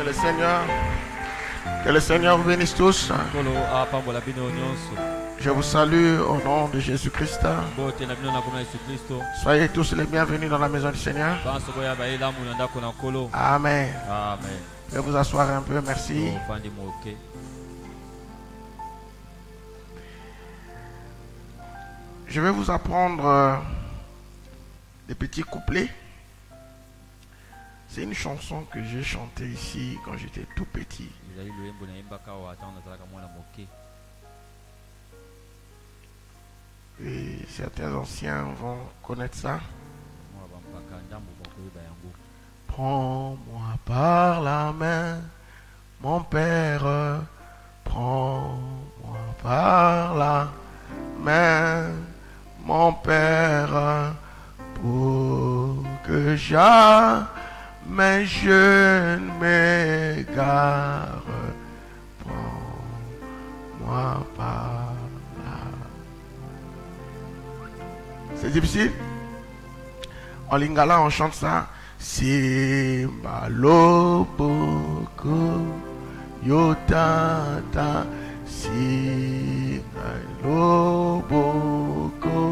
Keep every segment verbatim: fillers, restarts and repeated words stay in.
le Seigneur, que le Seigneur vous bénisse tous. Je vous salue au nom de Jésus-Christ. Soyez tous les bienvenus dans la maison du Seigneur. Amen. Amen. Je vais vous asseoir un peu, merci. Je vais vous apprendre euh, des petits couplets. C'est une chanson que j'ai chantée ici quand j'étais tout petit. Et certains anciens vont connaître ça. Prends-moi par la main, mon père. Prends-moi par la main, mon père, pour que jamais je ne m'égare. Prends-moi par la main. C'est difficile? En lingala, on chante ça. Simbalo boko yotata simbalo boko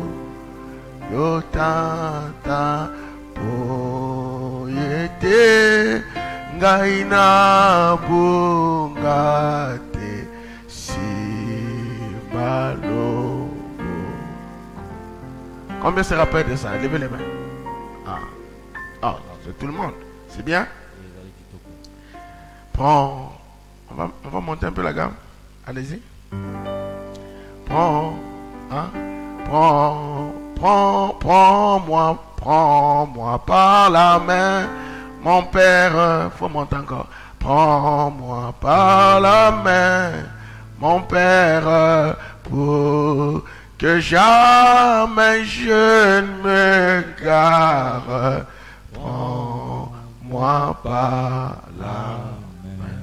yotata poyete ngaina bungate simbalo boko. Combien se rappelle de ça? Levez les mains. Ah, ah c'est tout le monde. C'est bien? Prends. On va, on va monter un peu la gamme. Allez-y. Prends. Hein? Prends. Prends. Prends-moi. Prends-moi par la main. Mon père. Faut monter encore. Prends-moi par la main. Mon père. Pour que jamais je ne me gare. Prends-moi par la main.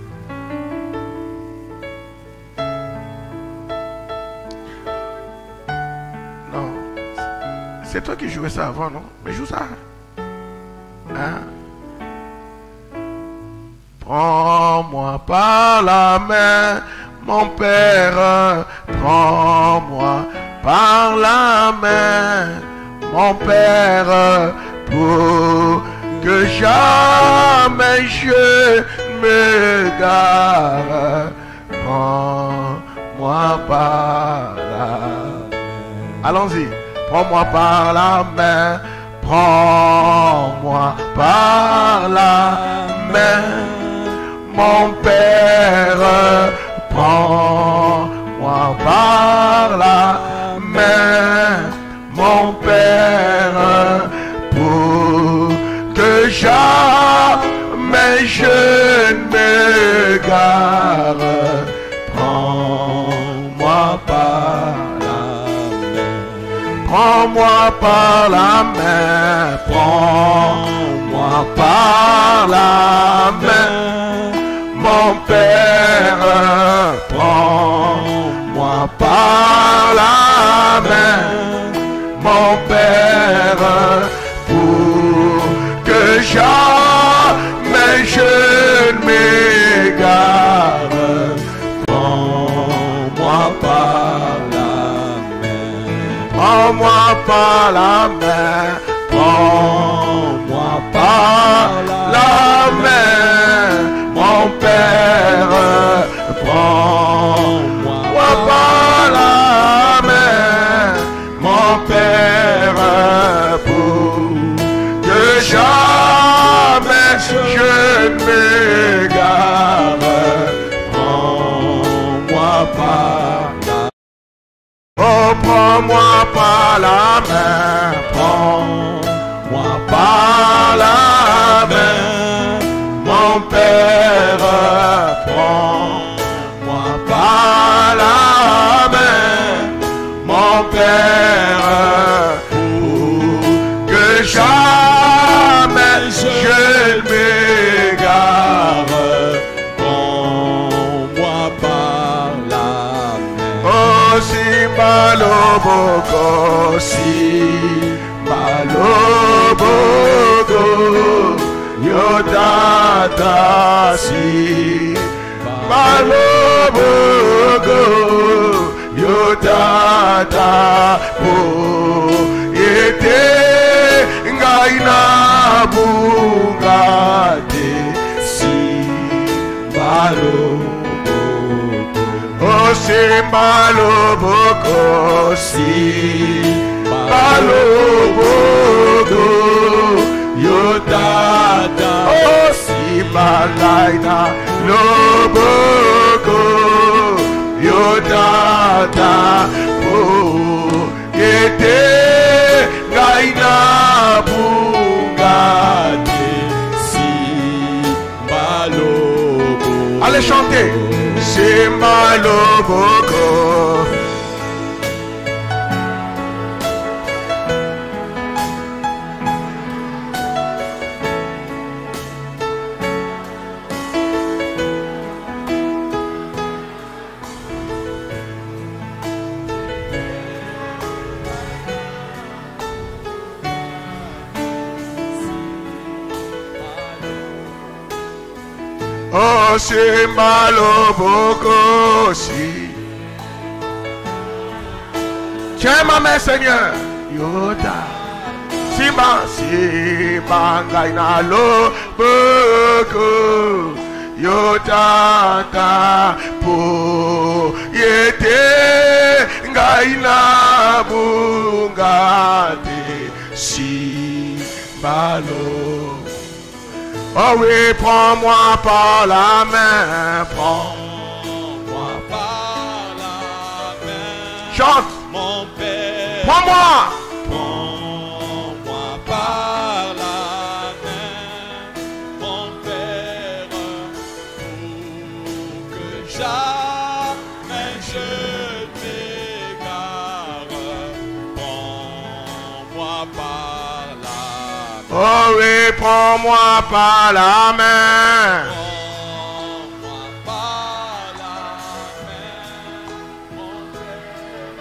Non, c'est toi qui jouais ça avant, non? Mais joue ça. Hein? Prends-moi par la main, mon père. Prends-moi par la main, mon père, pour que jamais je me gare. Prends-moi par la main. Allons-y. Prends-moi par la main. Prends-moi par la main. Mon père, prends-moi par la main. Mon père, pour que jamais je ne me gare. Prends-moi par la main. Prends-moi par la main. Prends-moi par la main. Mon père, prends-moi par la main. Mon père, pour que jamais je ne m'égare. Prends-moi par la main. Prends-moi par la main. Prends-moi par la main. Mon père, prends-moi par la main. Mon père, pour que jamais je ne m'égare. Prends-moi par la main. Oh, prends-moi par la main. Prends-moi par la main. Mon père, prends-moi par la main. Mon père, pour que jamais je ne m'égare. Prends-moi par la main. Oh, si maloboko, si maloboko. Yodata Yota si Maloboko Yota ta po Yete Ngaina Bungate si Maloboko Oh si Maloboko si Maloboko Yotata oh si Malaina Loboko Yotata oh Yete Gaina Bungate si Maloboko. Allez chanter si Maloboko. Oh, si Maloboko si. Tiens ma main, Seigneur. Yota. Sima si mangaina loboko. Yota ta po yete ngaina bungate si Maloboko. Oh oui, prends-moi par la main, prends-moi par la main. Chante, mon Père. Prends-moi. Prends-moi par la main, mon Père, pour que jamais je m'égare. Prends-moi par la main. Oh oui, prends-moi par la main. Prends-moi par la main, mon Père.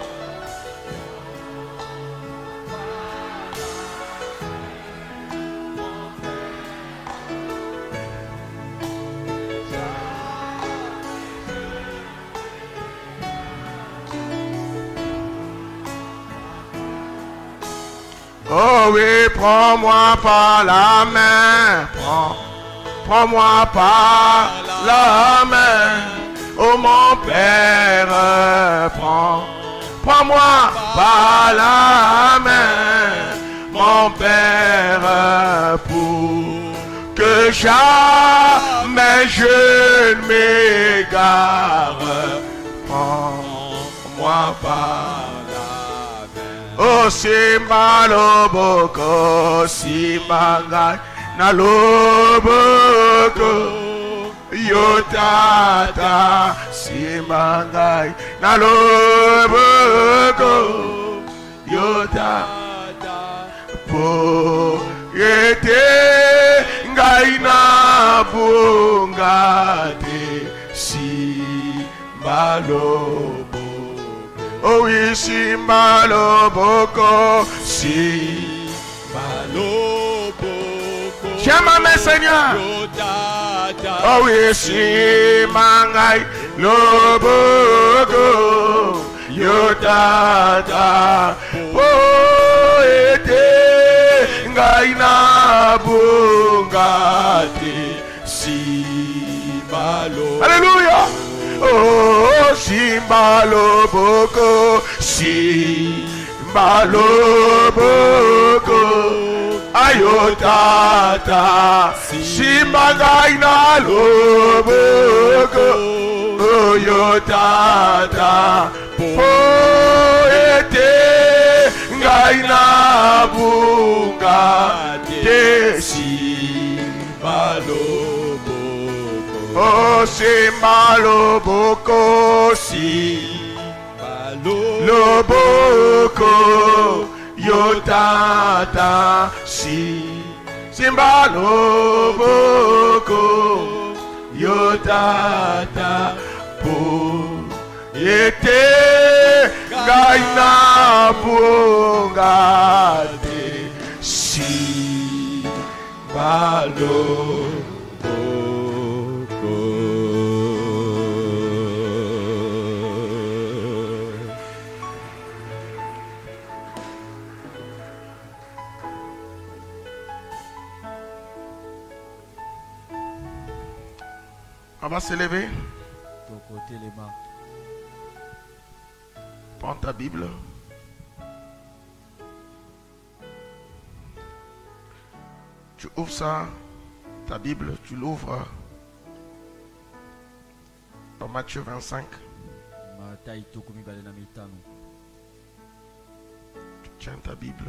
Oh oui, prends-moi par la main. Prends, prends-moi par la main. Oh mon Père, prends, prends-moi par la main, mon Père, pour que jamais je ne m'égare. Prends-moi par oh si Maloboko si mangai na loboko Yotata si mangai na loboko Yotata po yete ngaina bungate si Maloboko. Oh oui, si Maloboko, si Maloboko. Tiens ma main, Seigneur. Oh oui, si mangai loboko, Yotata. Oh, ete ngaina bungati, si Maloboko. Alléluia. Oh, si Maloboko, si Maloboko, Ayotata, si Magaina Loboko, Ayotata, Poete, Gaina Bunga, Desi Maloboko. Oh, si Maloboko, si Maloboko, Yotata, si si Maloboko, Yotata, po yete gaina bungade si Maloboko. On va se lever. Prends ta Bible. Tu ouvres ça, ta Bible, tu l'ouvres dans Matthieu vingt-cinq. Tu tiens ta Bible.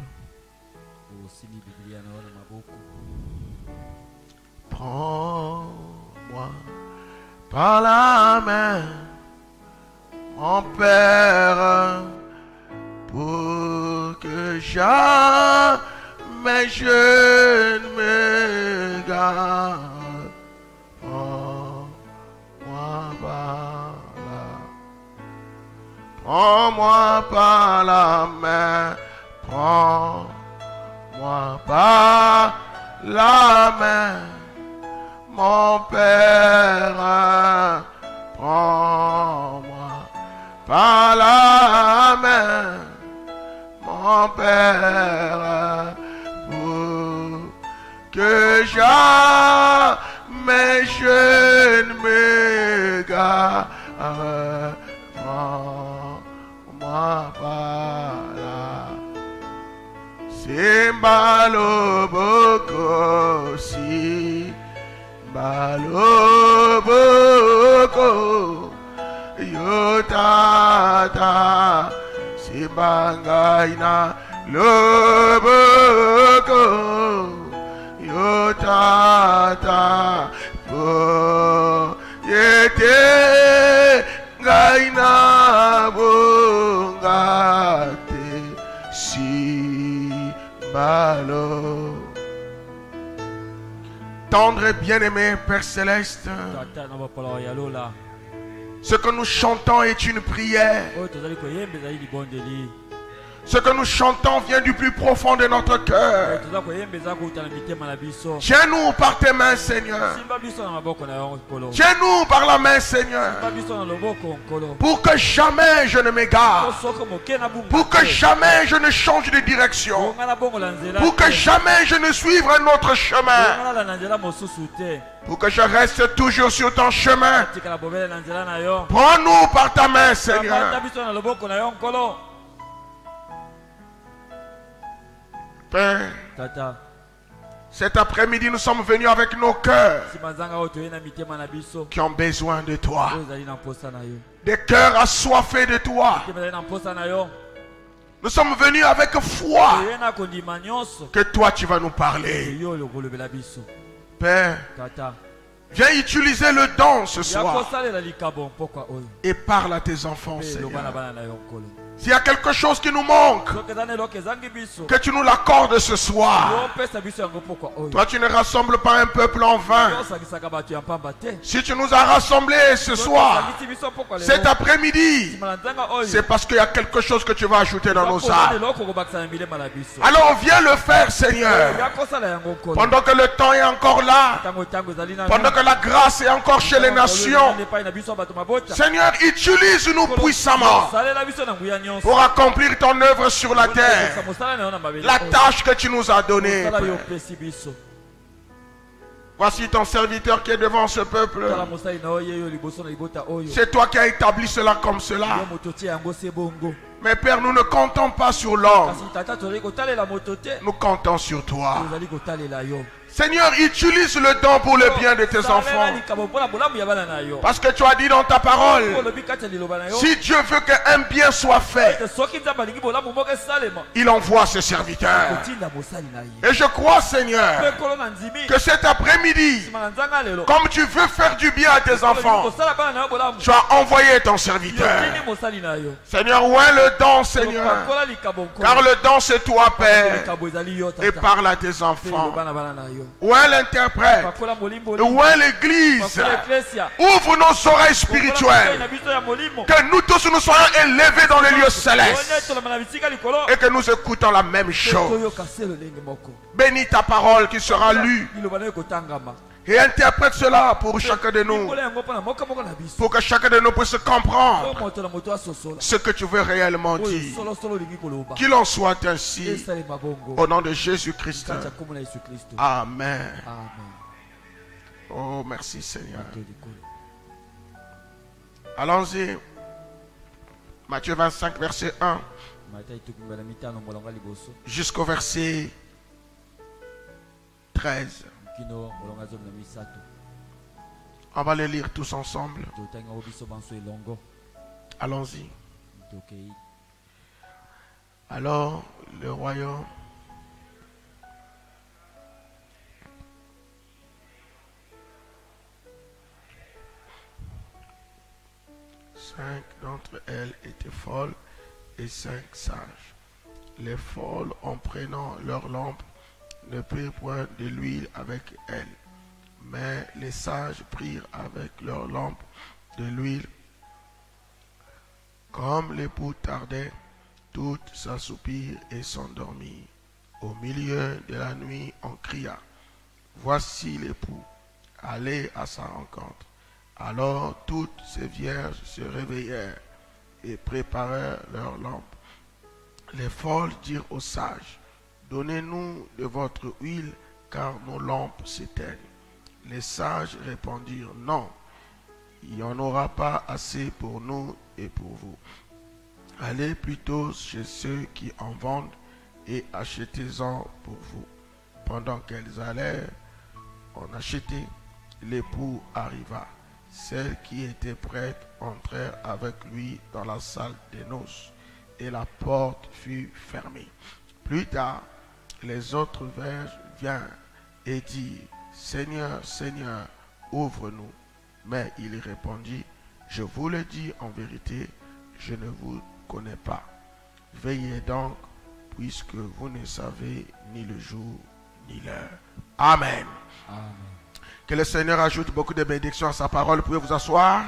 Prends-moi par la main, mon Père, pour que jamais je ne me gare. Prends-moi par la, prends-moi par la main, prends-moi par la main, mon Père, prends-moi par la main, mon Père, pour que jamais je ne me gare. Prends-moi par la Simbalo boko, simbalo boko, yotata, simbangaina loboko, yotata, po yete ngaina bongate si. Tendre et bien-aimé Père Céleste, ce que nous chantons est une prière. Ce que nous chantons vient du plus profond de notre cœur. Tiens-nous par tes mains, Seigneur. Tiens-nous par la main, Seigneur. Pour que jamais je ne m'égare. Pour que jamais je ne change de direction. Pour que jamais je ne suive un autre chemin. Pour que je reste toujours sur ton chemin. Prends-nous par ta main, Seigneur. Père, cet après-midi, nous sommes venus avec nos cœurs qui ont besoin de toi. Des cœurs assoiffés de toi. Nous sommes venus avec foi que toi, tu vas nous parler. Père, viens utiliser le don ce soir et parle à tes enfants, Seigneur. S'il y a quelque chose qui nous manque, que tu nous l'accordes ce soir. Toi, tu ne rassembles pas un peuple en vain. Si tu nous as rassemblés ce soir, cet après-midi, c'est parce qu'il y a quelque chose que tu vas ajouter dans nos âmes. Alors viens le faire, Seigneur. Pendant que le temps est encore là, pendant que la grâce est encore chez les nations, Seigneur, utilise-nous puissamment pour accomplir ton œuvre sur la terre, la tâche que tu nous as donnée. Voici ton serviteur qui est devant ce peuple. C'est toi qui as établi cela comme cela. Mais Père, nous ne comptons pas sur l'homme. Nous comptons sur toi. Seigneur, utilise le don pour le bien de tes enfants. Parce que tu as dit dans ta parole, si Dieu veut qu'un bien soit fait, il envoie ses serviteurs. Et je crois, Seigneur, que cet après-midi, comme tu veux faire du bien à tes enfants, tu as envoyé ton serviteur. Seigneur, où est le don, Seigneur? Car le don, c'est toi, Père. Et parle à tes enfants. Où est l'interprète? Où est l'église? Ouvre nos oreilles spirituelles. Que nous tous nous soyons élevés dans les lieux célestes. Et que nous écoutons la même chose. Bénis ta parole qui sera lue. Et interprète cela pour chacun de nous. Pour que chacun de nous puisse comprendre ce que tu veux réellement dire. Qu'il en soit ainsi. Au nom de Jésus-Christ. Amen. Oh, merci Seigneur. Allons-y. Matthieu vingt-cinq, verset un. Jusqu'au verset treize. On va les lire tous ensemble. Allons-y. Alors, le royaume cinq d'entre elles étaient folles et cinq sages. Les folles, en prenant leur lampe, ne prirent point de l'huile avec elles, mais les sages prirent avec leur lampe de l'huile. Comme l'époux tardait, toutes s'assoupirent et s'endormirent. Au milieu de la nuit, on cria, « Voici l'époux, allez à sa rencontre. » Alors toutes ces vierges se réveillèrent et préparèrent leurs lampes. Les folles dirent aux sages, « Donnez-nous de votre huile, car nos lampes s'éteignent. » Les sages répondirent, « Non, il n'y en aura pas assez pour nous et pour vous. Allez plutôt chez ceux qui en vendent et achetez-en pour vous. » Pendant qu'elles allaient en acheter, l'époux arriva. Celles qui étaient prêtes entrèrent avec lui dans la salle des noces, et la porte fut fermée. Plus tard, les autres vierges vinrent et dirent, « Seigneur, Seigneur, ouvre-nous. » Mais il répondit, « Je vous le dis en vérité, je ne vous connais pas. Veillez donc, puisque vous ne savez ni le jour ni l'heure. » Amen. Amen. Que le Seigneur ajoute beaucoup de bénédictions à sa parole. Vous pouvez vous asseoir.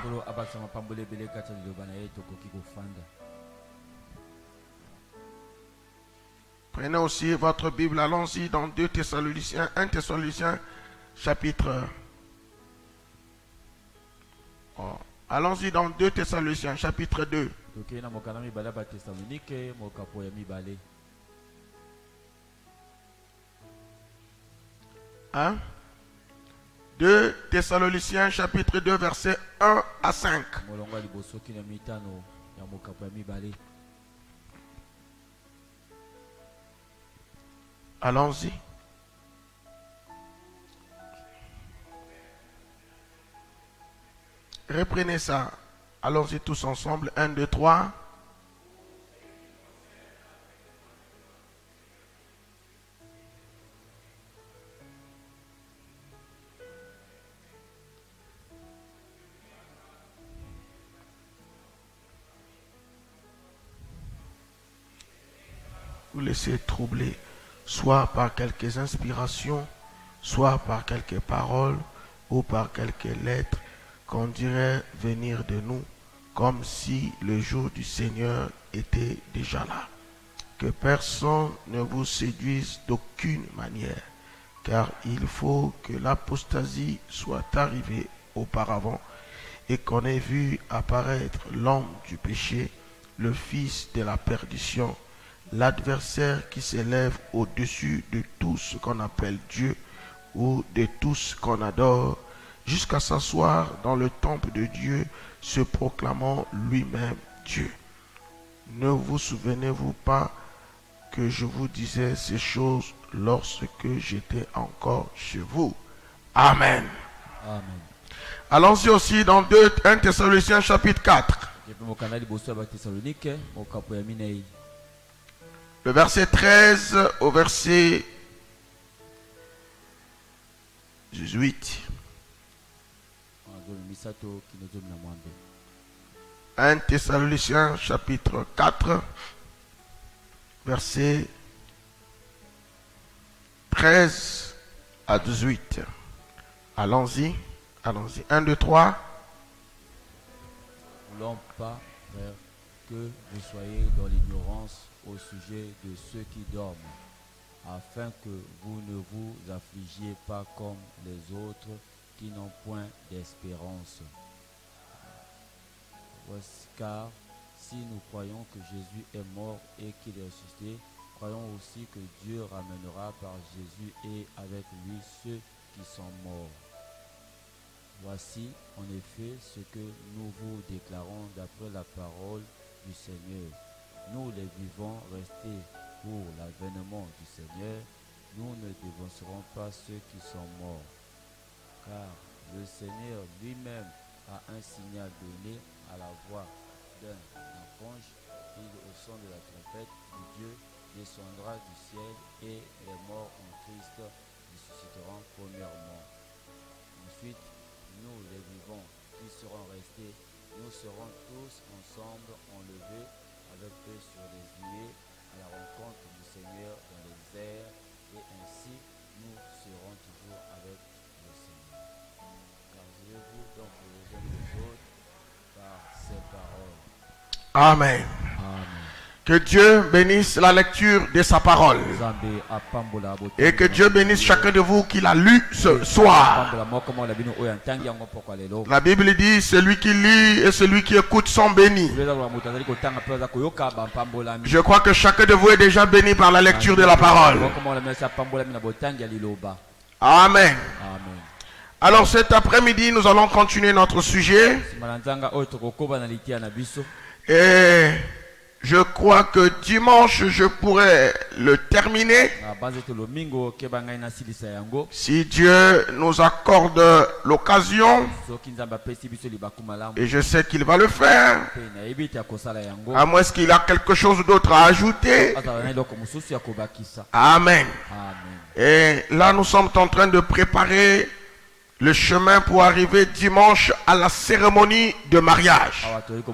Prenez aussi votre Bible. Allons-y dans deux Thessaloniciens, un Thessaloniciens chapitre. Oh. Allons-y dans deux Thessaloniciens chapitre deux. Hein? deux Thessaloniciens chapitre deux versets un à cinq. Allons-y. Reprenez ça. Allons-y tous ensemble. un, deux, trois. Vous laissez troubler, soit par quelques inspirations, soit par quelques paroles ou par quelques lettres qu'on dirait venir de nous, comme si le jour du Seigneur était déjà là. Que personne ne vous séduise d'aucune manière, car il faut que l'apostasie soit arrivée auparavant et qu'on ait vu apparaître l'homme du péché, le fils de la perdition, l'adversaire qui s'élève au-dessus de tout ce qu'on appelle Dieu ou de tout ce qu'on adore, jusqu'à s'asseoir dans le temple de Dieu, se proclamant lui-même Dieu. Ne vous souvenez-vous pas que je vous disais ces choses lorsque j'étais encore chez vous? Amen. Amen. Allons-y aussi dans deux, un Thessaloniciens chapitre quatre. Le verset treize au verset dix-huit. un Thessaloniciens chapitre quatre, verset treize à dix-huit. Allons-y, allons-y. un, deux, trois. Ne voulons pas, frère, que vous soyez dans l'ignorance au sujet de ceux qui dorment, afin que vous ne vous affligiez pas comme les autres qui n'ont point d'espérance. Car si nous croyons que Jésus est mort et qu'il est ressuscité, croyons aussi que Dieu ramènera par Jésus et avec lui ceux qui sont morts. Voici en effet ce que nous vous déclarons d'après la parole du Seigneur. Nous les vivants restés pour l'avènement du Seigneur, nous ne dévancerons pas ceux qui sont morts. Car le Seigneur lui-même a un signal donné à la voix d'un archange, et au son de la trompette de Dieu descendra du ciel, et les morts en Christ ressusciteront premièrement. Ensuite, nous les vivants qui serons restés, nous serons tous ensemble enlevés avec eux sur les nuées à la rencontre du Seigneur dans les airs, et ainsi nous serons toujours avec le Seigneur. Gardez-vous donc les uns des autres par ces paroles. Amen. Amen. Que Dieu bénisse la lecture de sa parole. Et que Dieu bénisse chacun de vous qui l'a lu ce soir. La Bible dit, celui qui lit et celui qui écoute sont bénis. Je crois que chacun de vous est déjà béni par la lecture de la parole. Amen. Alors cet après-midi, nous allons continuer notre sujet. Et je crois que dimanche, je pourrais le terminer si Dieu nous accorde l'occasion. Et je sais qu'il va le faire. À moins qu'il a quelque chose d'autre à ajouter. Amen. Et là, nous sommes en train de préparer le chemin pour arriver dimanche à la cérémonie de mariage.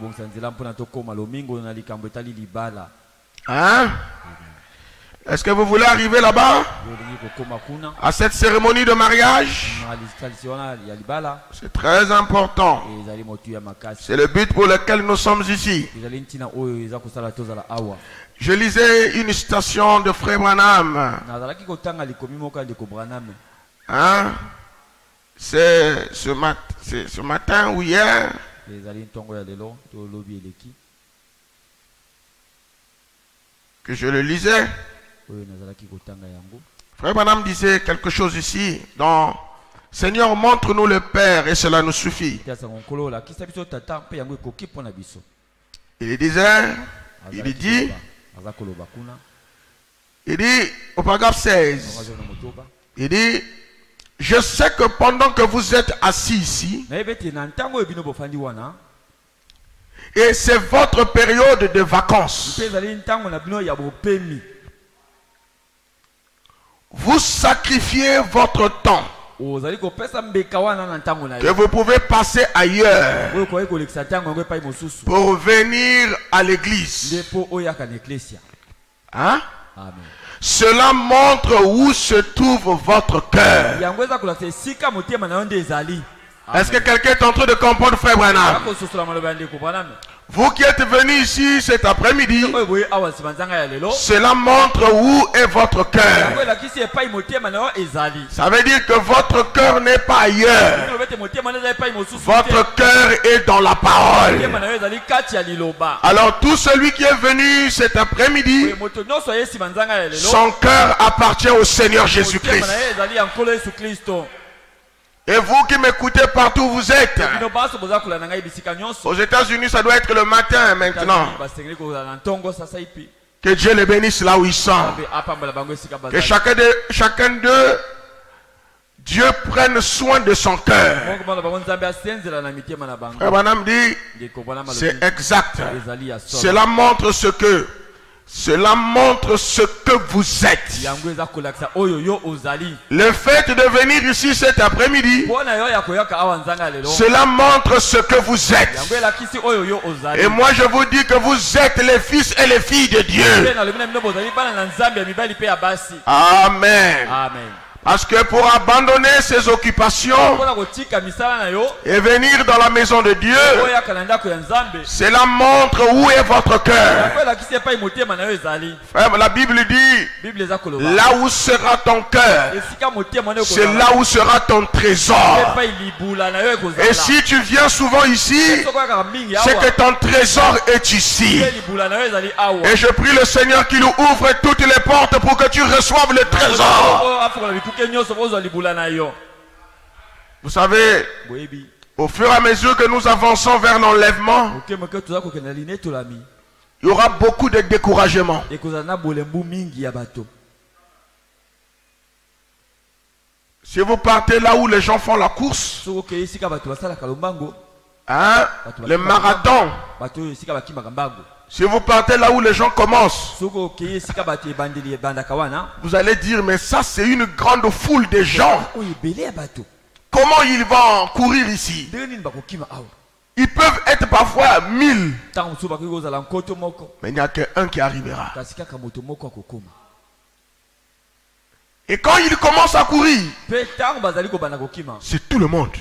Hein? Est-ce que vous voulez arriver là-bas? À cette cérémonie de mariage? C'est très important. C'est le but pour lequel nous sommes ici. Je lisais une citation de Frère Branham. Hein? C'est ce, mat ce matin ou hier que je le lisais. Frère Branham disait quelque chose ici dans Seigneur, montre-nous le Père et cela nous suffit. Il disait, il dit, il dit au paragraphe seize, il dit, je sais que pendant que vous êtes assis ici, et c'est votre période de vacances, vous sacrifiez votre temps que vous pouvez passer ailleurs pour venir à l'église. Hein? Amen. Cela montre où se trouve votre cœur. Est-ce que quelqu'un est en train de comprendre, Frère Branham? Vous qui êtes venus ici cet après-midi, cela montre où est votre cœur. Ça veut dire que votre cœur n'est pas ailleurs. Votre cœur est dans la parole. Alors tout celui qui est venu cet après-midi, son cœur appartient au Seigneur Jésus-Christ. Et vous qui m'écoutez partout où vous êtes, aux États-Unis, ça doit être le matin maintenant. Que Dieu les bénisse là où ils sont. Que chacun de chacun d'eux, Dieu prenne soin de son cœur. Frère Branham dit, c'est exact. Cela montre ce que Cela montre ce que vous êtes. Le fait de venir ici cet après-midi, cela montre ce que vous êtes. Et moi je vous dis que vous êtes les fils et les filles de Dieu. Amen. Amen. Parce que pour abandonner ses occupations et venir dans la maison de Dieu, cela montre où est votre cœur. Frère, la Bible dit, là où sera ton cœur, c'est là où sera ton trésor. Et si tu viens souvent ici, c'est que ton trésor est ici. Et je prie le Seigneur qu'il ouvre toutes les portes pour que tu reçoives le trésor. Vous savez, au fur et à mesure que nous avançons vers l'enlèvement, il y aura beaucoup de découragement. Si vous partez là où les gens font la course, hein, le marathon, si vous partez là où les gens commencent, vous allez dire, mais ça c'est une grande foule de gens. Comment ils vont courir ici? Ils peuvent être parfois mille. Mais il n'y a qu'un qui arrivera. Et quand ils commencent à courir, c'est tout le monde.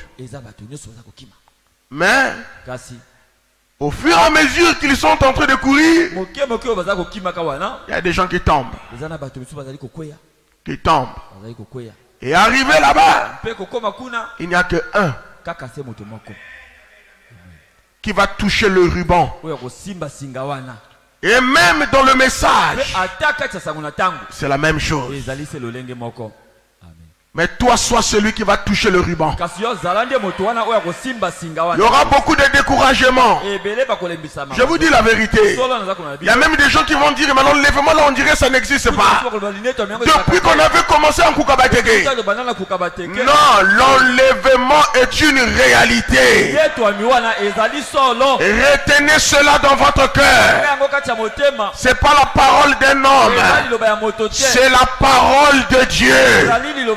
Mais au fur et à mesure qu'ils sont en train de courir, il y a des gens qui tombent. Qui tombent. Et arrivé là-bas, il n'y a que un qui va toucher le ruban. Et même dans le message, c'est la même chose. Mais toi, sois celui qui va toucher le ruban. Il y aura beaucoup de découragement. Je vous dis la vérité. Il y a même des gens qui vont dire, maintenant l'enlèvement là, on dirait que ça n'existe pas. Depuis qu'on avait commencé en Kukabateke. Non, l'enlèvement est une réalité. Retenez cela dans votre cœur. Ce n'est pas la parole d'un homme. C'est la parole de Dieu.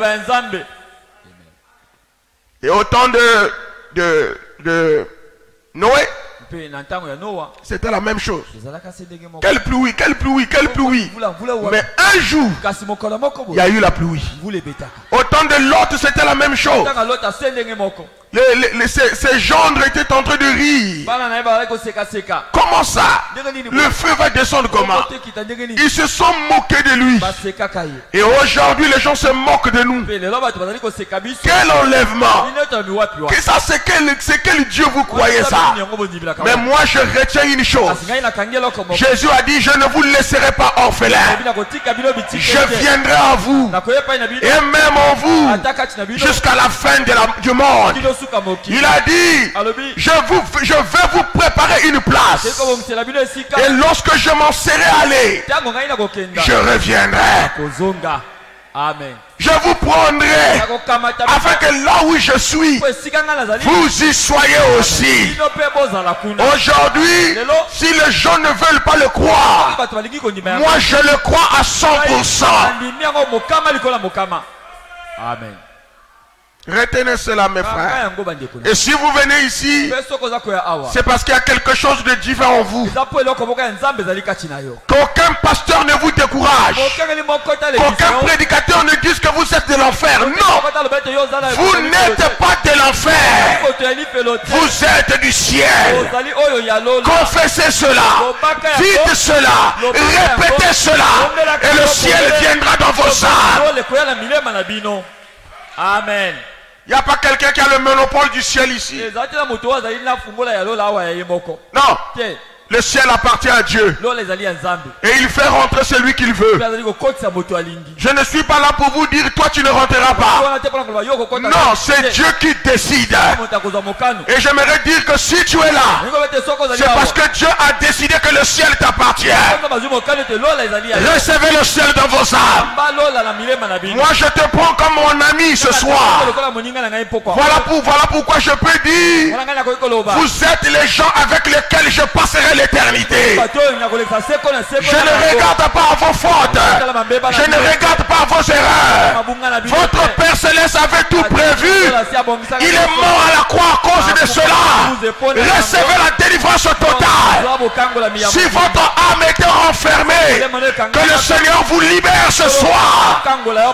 Et au temps de, de, de Noé, c'était la même chose. Quelle pluie, quelle pluie, quelle pluie. Mais un jour, il y a eu la pluie. Au temps de Lot, c'était la même chose. Les, les, les, ces, ces gendres étaient en train de rire. Comment ça? Le feu va descendre comment? Ils se sont moqués de lui. Et aujourd'hui les gens se moquent de nous. Quel enlèvement! Que ça, c'est quel, c'est quel Dieu vous croyez ça? Mais moi je retiens une chose. Jésus a dit, je ne vous laisserai pas orphelin. Je viendrai à vous. Et même en vous. Jusqu'à la fin de la, du monde. Il a dit, je, vous, je vais vous préparer une place. Et lorsque je m'en serai allé, je reviendrai. Amen. Je vous prendrai afin que là où je suis, vous y soyez aussi. Aujourd'hui, si les gens ne veulent pas le croire, moi je le crois à cent pour cent. Amen. Retenez cela, mes frères. Et si vous venez ici, c'est parce qu'il y a quelque chose de différent en vous. Qu'aucun pasteur ne vous décourage. Qu'aucun prédicateur ne dise que vous êtes de l'enfer. Non. Vous n'êtes pas de l'enfer. Vous êtes du ciel. Confessez cela. Dites cela. Répétez cela. Et le ciel viendra dans vos âmes. Amen. Il n'y a pas quelqu'un qui a le monopole du ciel ici. Non. Le ciel appartient à Dieu. Et il fait rentrer celui qu'il veut. Je ne suis pas là pour vous dire, toi tu ne rentreras pas. Non, c'est Dieu qui décide. Et j'aimerais dire que si tu es là, c'est parce que Dieu a décidé que le ciel t'appartient. Recevez le ciel dans vos âmes. Moi je te prends comme mon ami ce soir. Voilà, pour, voilà pourquoi je peux dire, vous êtes les gens avec lesquels je passerai l'éternité. Je ne regarde pas à vos fautes. Je ne regarde pas à vos erreurs. Votre Père Céleste avait tout prévu. Il est mort à la croix à cause de cela. Recevez la délivrance totale. Si votre âme était enfermée, que le Seigneur vous libère ce soir.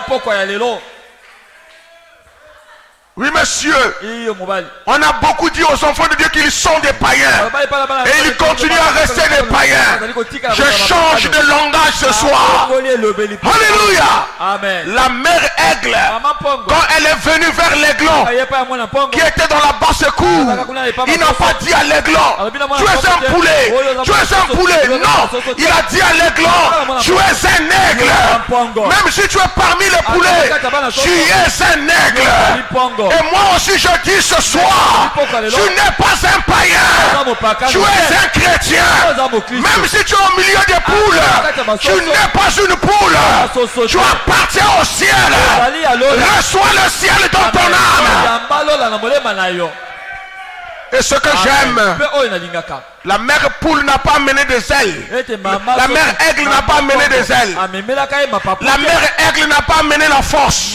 Oui, monsieur. On a beaucoup dit aux enfants de Dieu qu'ils sont des païens. Et ils continuent à rester des païens. Je change de langage ce soir. Alléluia. La mère aigle, quand elle est venue vers l'aiglon qui était dans la basse-cour, il n'a pas dit à l'aiglon, tu es un poulet, tu es un poulet. Non, il a dit à l'aiglon, tu es un aigle. Même si tu es parmi les poulets, tu es un aigle. Et moi aussi je dis ce soir, tu n'es pas un païen, tu es un chrétien. Même si tu es au milieu des poules, tu n'es pas une poule, tu appartiens au ciel. Reçois le ciel dans ton âme. Et ce que j'aime, la mère poule n'a pas mené des ailes. La mère aigle n'a pas mené des ailes. La mère aigle n'a pas mené la force.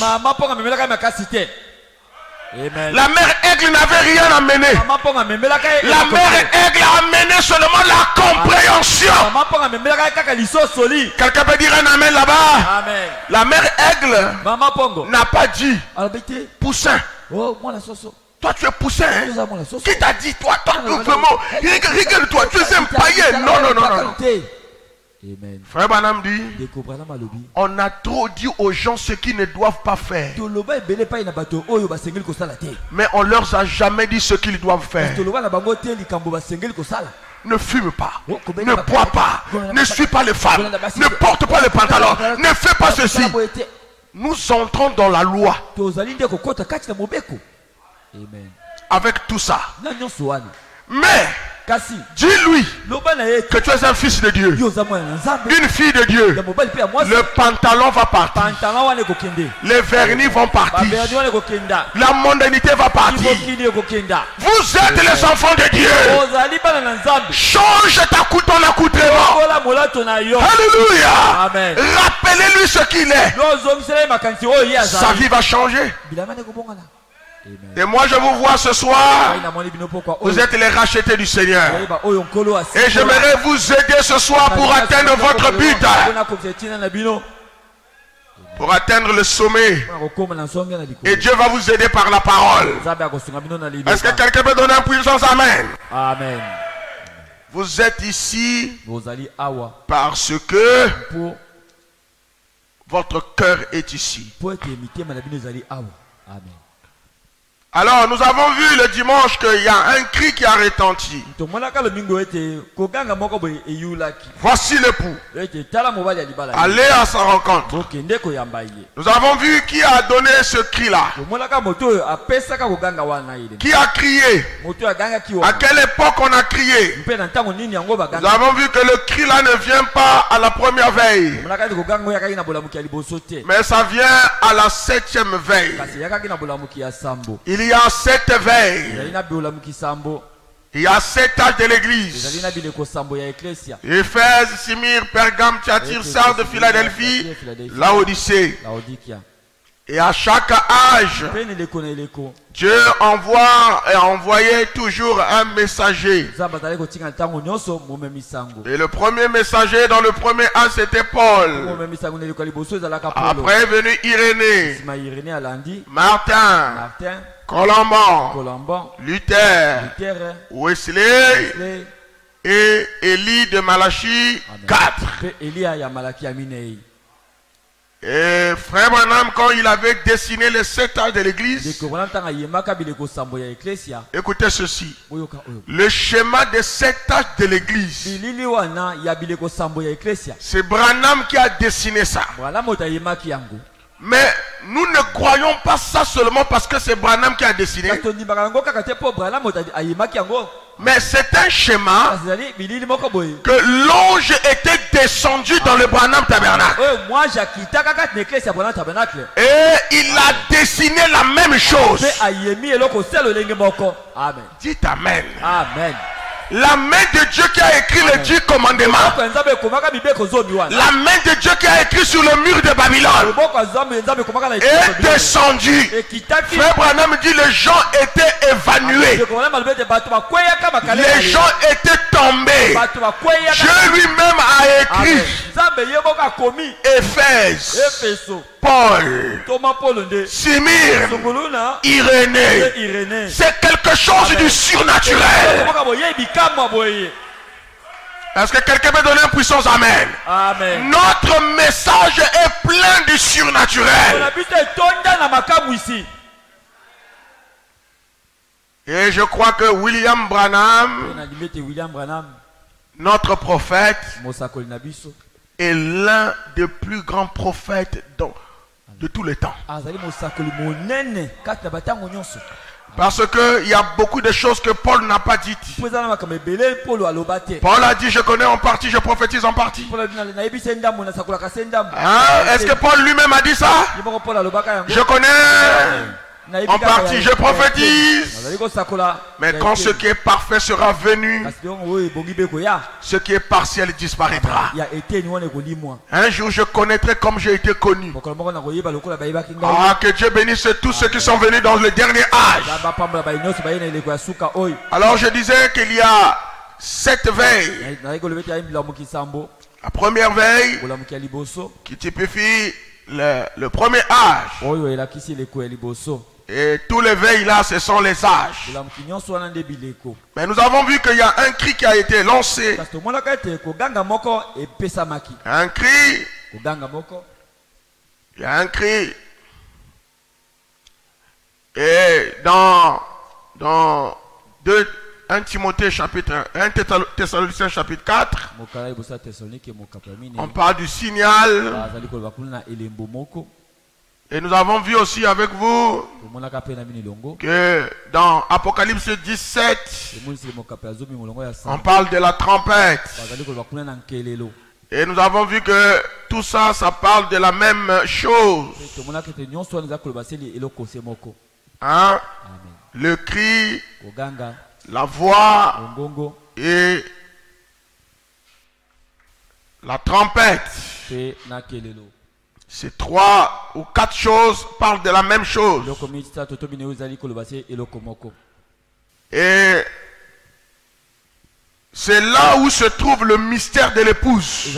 La mère aigle n'avait rien à mener. La mère aigle a mené seulement la compréhension. Quelqu'un peut dire un amen là-bas? La mère aigle n'a pas dit poussin. Toi tu es poussin, hein? Qui t'a dit toi, toi vraiment, rigole-toi, tu es un païen. Non, non, non, non. Amen. Frère Branham dit, on a trop dit aux gens ce qu'ils ne doivent pas faire. Mais on leur a jamais dit ce qu'ils doivent faire. Ne fume pas, ne bois pas, ne suis pas les femmes, ne porte pas les pantalons, ne fais pas ceci. Nous entrons dans la loi. Amen. Avec tout ça. Mais dis-lui que tu es un fils de Dieu, une fille de Dieu. Le pantalon va partir, les vernis vont partir, la mondanité va partir. Vous êtes les enfants de Dieu. Change ta ton accoutrement. Alléluia. Rappelez-lui ce qu'il est. Sa vie va changer. Amen. Et moi je vous vois ce soir, vous êtes les rachetés du Seigneur. Et j'aimerais vous aider ce soir pour atteindre votre but, pour atteindre le sommet. Et Dieu va vous aider par la parole. Est-ce que quelqu'un peut donner un puissance amen? Amen. Vous êtes ici parce que votre cœur est ici. Amen. Alors nous avons vu le dimanche qu'il y a un cri qui a retenti. Voici l'époux. Allez à sa rencontre. Nous avons vu qui a donné ce cri là. Qui a crié. À quelle époque on a crié. Nous avons vu que le cri là ne vient pas à la première veille, mais ça vient à la septième veille. Il y a sept veilles. Il y a sept âges de l'église. Éphèse, Smyrne, Pergame, Thyatire, Sardes, Philadelphie, Laodicée. Et à chaque âge, Dieu envoie et a envoyé toujours un messager. Et le premier messager dans le premier âge c'était Paul. Après est venu Irénée, Martin, Colomban, Luther, Wesley et Élie de Malachie quatre. Et frère Branham, quand il avait dessiné les sept âges de l'église, écoutez ceci, le schéma des sept âges de l'église, c'est Branham qui a dessiné ça. Mais nous ne croyons pas ça seulement parce que c'est Branham qui a dessiné. Mais c'est un schéma que l'ange était descendu dans le Branham Tabernacle. Et il a dessiné la même chose. Dites Amen. Amen. La main de Dieu qui a écrit les dix commandements, la main de Dieu qui a écrit sur le mur de Babylone est descendue. Frère Branham dit les gens étaient évanouis, les gens étaient tombés. Dieu lui-même a écrit Éphèse, Paul, Smyrne, Irénée. C'est quelque chose du surnaturel. Est-ce que quelqu'un peut donner une puissance? Amen. Amen. Notre message est plein du surnaturel. Et je crois que William Branham, notre prophète, est l'un des plus grands prophètes dont de tous les temps. Parce qu'il y a beaucoup de choses que Paul n'a pas dites. Paul a dit, je connais en partie, je prophétise en partie. Hein? Est-ce que Paul lui-même a dit ça? Je connais en partie, je prophétise. Mais quand ce qui est parfait sera venu, ce qui est partiel disparaîtra. Un jour je connaîtrai comme j'ai été connu. Ah, que Dieu bénisse tous ceux qui sont venus dans le dernier âge. Alors je disais qu'il y a sept veilles. La première veille qui typifie le, le premier âge. Et tous les veilles là, ce sont les âges. Mais nous avons vu qu'il y a un cri qui a été lancé. Un cri. Il y a un cri. Et dans, dans deux, un Timothée chapitre un Thessaloniciens chapitre quatre, on parle du signal. Et nous avons vu aussi avec vous que dans Apocalypse dix-sept, on parle de la trompette. Et nous avons vu que tout ça, ça parle de la même chose. Hein? Le cri, la voix et la trompette. Ces trois ou quatre choses parlent de la même chose. Et c'est là où se trouve le mystère de l'épouse.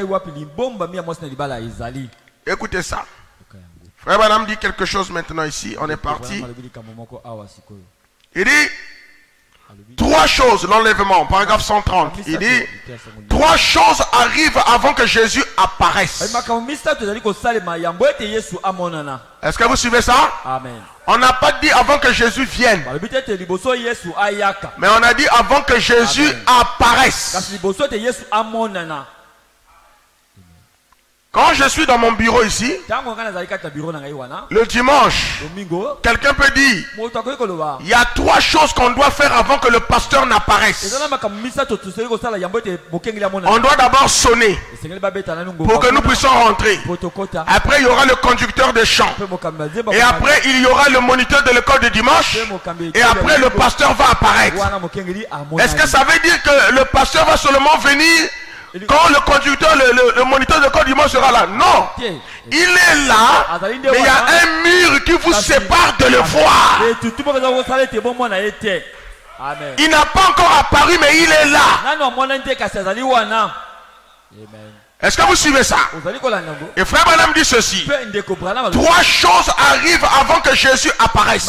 Écoutez ça. Frère Madame dit quelque chose maintenant ici. On est parti. Il dit trois choses, l'enlèvement, paragraphe cent trente. Il dit trois choses arrivent avant que Jésus apparaisse. Est-ce que vous suivez ça? Amen. On n'a pas dit avant que Jésus vienne, mais on a dit avant que Jésus Amen. Apparaisse. Quand je suis dans mon bureau ici, le dimanche, quelqu'un peut dire, il y a trois choses qu'on doit faire avant que le pasteur n'apparaisse. On doit d'abord sonner pour que nous puissions rentrer. Après, il y aura le conducteur de chant. Et après, il y aura le moniteur de l'école de dimanche. Et après, le pasteur va apparaître. Est-ce que ça veut dire que le pasteur va seulement venir quand le conducteur, le, le, le moniteur de l'école dimanche sera là? Non. Il est là, mais il y a un mur qui vous sépare de le voir. Il n'a pas encore apparu, mais il est là. Est-ce que vous suivez ça? Et frère Branham dit ceci: trois choses arrivent avant que Jésus apparaisse.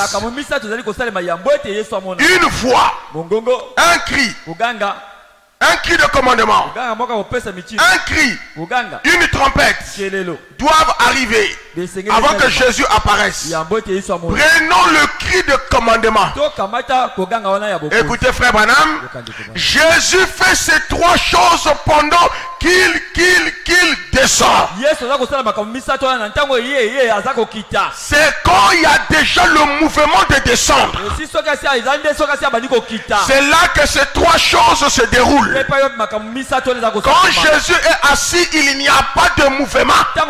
Une voix, un cri, un cri de commandement, un cri, une trompette doivent arriver avant que Jésus apparaisse. Prenons le cri de commandement. Écoutez frère Branham, Jésus fait ces trois choses pendant qu'il, qu'il, qu'il descend. C'est quand il y a déjà le mouvement de descendre. C'est là que ces trois choses se déroulent. Quand Jésus est assis, il n'y a pas de mouvement.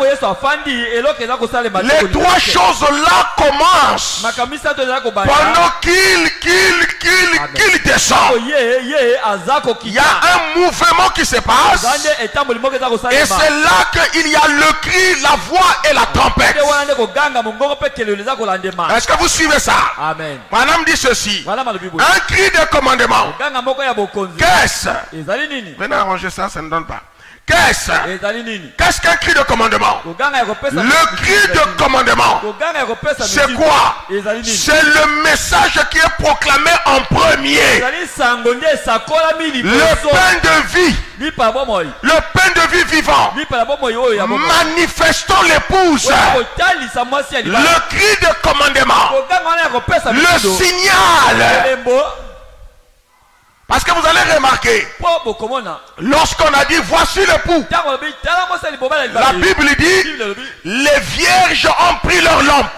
Les trois choses là commencent pendant qu'il, qu'il, qu'il, qu'il descend. Il y a un mouvement qui se passe. Et c'est là qu'il y a le cri, la voix et la trompette. Est-ce que vous suivez ça? Amen. Madame dit ceci: un cri de commandement. Qu'est-ce? Venez arranger ça, ça ne donne pas. Qu'est-ce? Qu'est-ce qu'un cri de commandement? Le cri de commandement, c'est quoi? C'est le message qui est proclamé en premier. Le pain de vie, le pain de vie vivant, manifestant l'épouse. Le cri de commandement, le signal. Parce que vous allez remarquer, lorsqu'on a dit voici l'époux, la Bible dit les vierges ont pris leur lampe.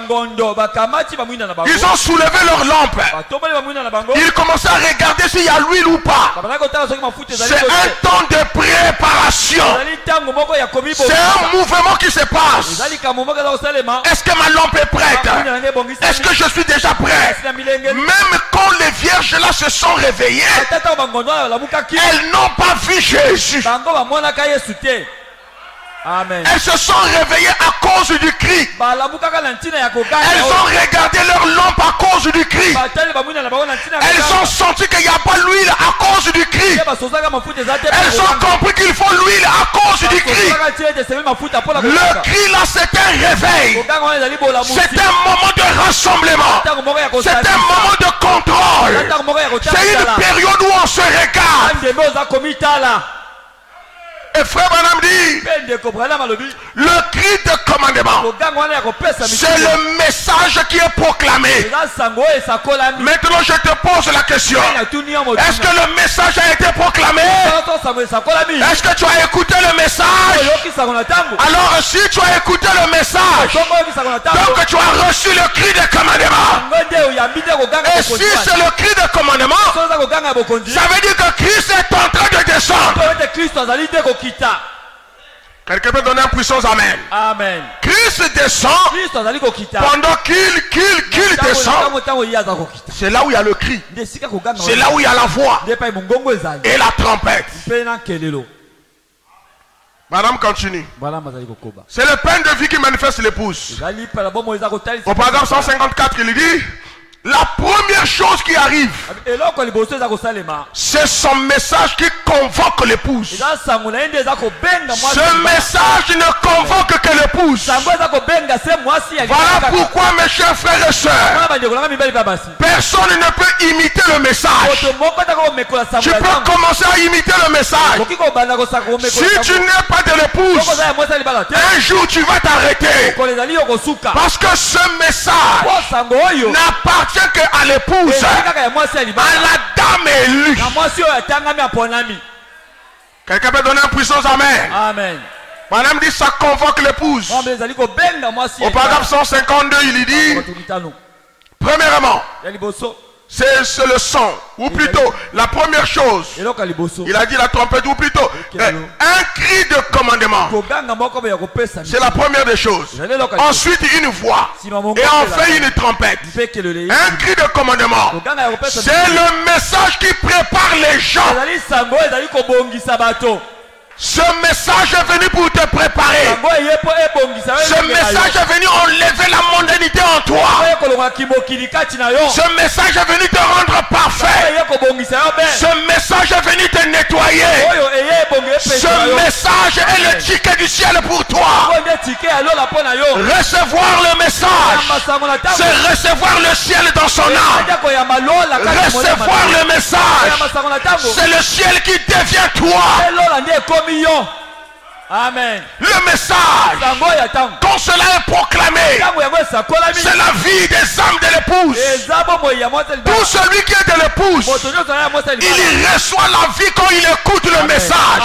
Ils ont soulevé leur lampe. Ils commençaient à regarder s'il y a l'huile ou pas. C'est un temps de préparation. C'est un mouvement qui se passe. Est-ce que ma lampe est prête? Est-ce que je suis déjà prêt? Même quand les vierges là se sont réveillées, elles n'ont pas vu Jésus. Amen. Elles se sont réveillées à cause du cri. Elles ont regardé leur lampe à cause du cri. Elles ont senti qu'il n'y a pas l'huile à cause du cri. Elles ont compris qu'il faut l'huile à cause du cri. Le cri là, c'est un réveil. C'est un moment de rassemblement. C'est un moment de contrôle. C'est une période où on se regarde. Et frère Branham dit, le cri de commandement, c'est le message qui est proclamé. Maintenant je te pose la question, est-ce que le message a été proclamé? Est-ce que tu as écouté le message? Alors si tu as écouté le message, donc tu as reçu le cri de commandement. Et si c'est le cri de commandement, ça veut dire que Christ est en train de descendre. Quelqu'un peut donner une puissance amen. Amen. Christ descend. Pendant qu'il qu'il qu'il descend, c'est là où il y a le cri. C'est là où il y a la voix et la trompette. Madame continue. C'est le pain de vie qui manifeste l'épouse. Au paragraphe cent cinquante-quatre, il dit: la première chose qui arrive, c'est son message qui convoque l'épouse. Ce message ne convoque que l'épouse. Voilà pourquoi, mes chers frères et sœurs, personne ne peut imiter le message. Tu peux commencer à imiter le message. Si tu n'es pas de l'épouse, un jour tu vas t'arrêter. Parce que ce message n'appartient qu'à l'épouse, à la dame élue. Quelqu'un peut donner une puissance amen. Amen. Madame dit ça convoque l'épouse. Au paragraphe cent cinquante-deux, il dit: premièrement, c'est le son, ou plutôt la première chose. Il a dit la trompette, ou plutôt un cri de commandement. C'est la première des choses. Ensuite une voix. Et enfin une trompette. Un cri de commandement. C'est le message qui prépare les gens. Ce message est venu pour te préparer. Ce message est venu enlever la mondanité en toi. Ce message est venu te rendre parfait. Ce message est venu te nettoyer. Ce message est le ticket du ciel pour toi. Recevoir le message, c'est recevoir le ciel dans son âme. Recevoir le message, c'est le ciel qui devient toi. Amen. Le message, quand cela est proclamé, c'est la vie des âmes de l'épouse. Tout celui qui est de l'épouse, il reçoit la vie quand il écoute le message.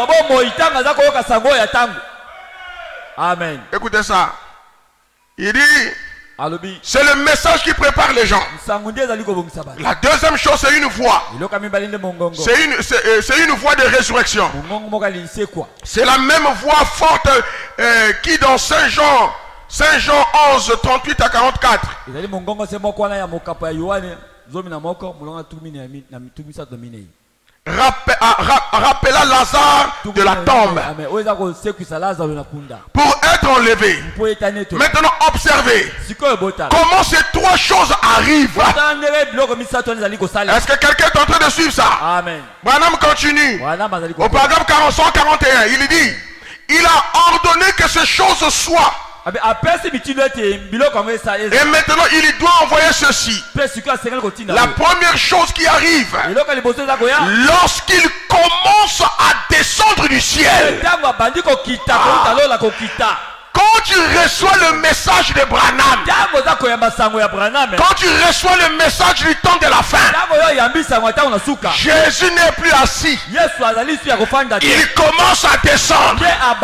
Amen. Écoutez ça. Il dit: c'est le message qui prépare les gens. La deuxième chose, c'est une voix. C'est une, c'est une voix de résurrection. C'est la même voix forte euh, qui dans Saint Jean, Saint Jean onze, trente-huit à quarante-quatre. Rappela Lazare de la tombe pour être enlevé. Maintenant observez comment ces trois choses arrivent. Est-ce que quelqu'un est en train de suivre ça? Amen. Branham continue au paragraphe cent quarante et un. Il dit: il a ordonné que ces choses soient. Et maintenant il doit envoyer ceci. La première chose qui arrive, lorsqu'il commence à descendre du ciel, ah, Quand tu reçois le message de Branham, quand tu reçois le message du temps de la fin, Jésus n'est plus assis. Il commence à descendre.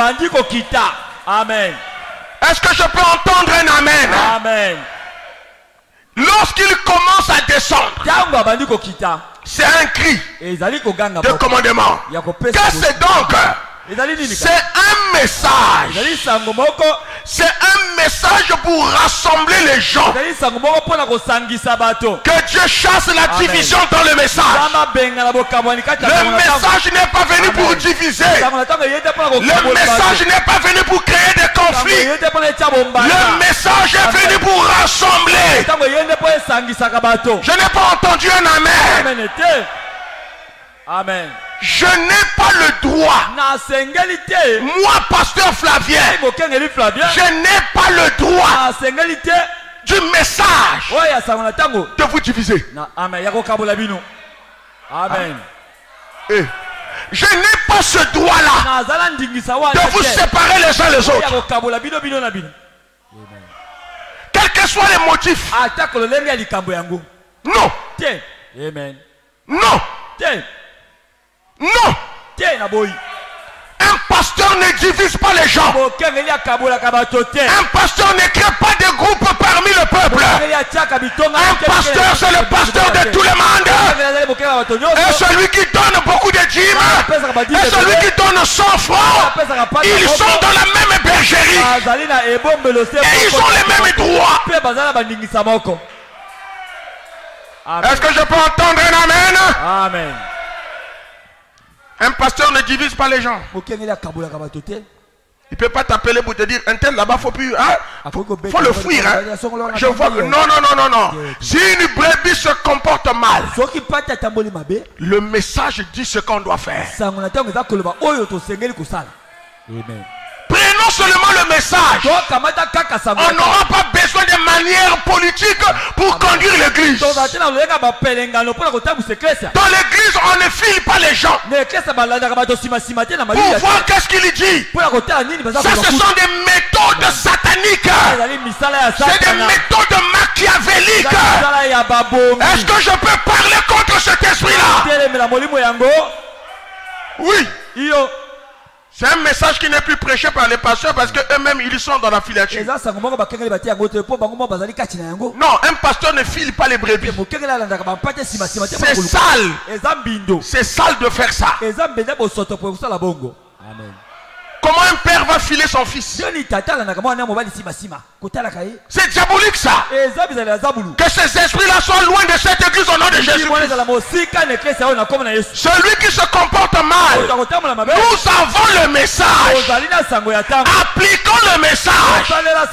Amen. Est-ce que je peux entendre un amen? Amen. Lorsqu'il commence à descendre, c'est un cri de commandement. Qu'est-ce que c'est donc? C'est un message. C'est un message pour rassembler les gens. Que Dieu chasse la division dans le message. Le message n'est pas venu pour diviser. Le message n'est pas venu pour créer des conflits. Le message est venu pour rassembler. Je n'ai pas entendu un amen. Amen. Je n'ai pas le droit, moi pasteur Flavien, je n'ai pas le droit du message de vous diviser. Amen. Et je n'ai pas ce droit-là de vous séparer les uns les autres. Quels que soient les motifs. Non. Amen. Non. Non. Un pasteur ne divise pas les gens. Un pasteur ne crée pas de groupe parmi le peuple. Un pasteur, c'est le pasteur de tout le monde. Et celui qui donne beaucoup de dîmes, et celui qui donne cent francs, ils sont dans la même bergerie. Et ils ont les mêmes droits. Est-ce que je peux entendre un amen? Amen. Un pasteur ne divise pas les gens. Il ne peut pas t'appeler pour te dire un tel là-bas, faut plus. Hein? Faut le fuir. Hein? Je vois que non, non, non, non, non. Si une brebis se comporte mal, le message dit ce qu'on doit faire. Amen. Prenons seulement le message. On n'aura pas besoin de manières politiques pour conduire l'église. Dans l'église, on ne file pas les gens. Pour voir qu'est-ce qu'il dit. Ça, ce sont des méthodes sataniques. C'est des méthodes machiavéliques. Est-ce que je peux parler contre cet esprit-là? Oui. C'est un message qui n'est plus prêché par les pasteurs parce qu'eux-mêmes ils sont dans la filature. Non, un pasteur ne file pas les brebis. C'est sale. C'est sale de faire ça. Amen. Comment un père va filer son fils? C'est diabolique ça. Que ces esprits-là soient loin de cette église au nom de Jésus. Celui qui se comporte mal, nous avons le message. Appliquons le message.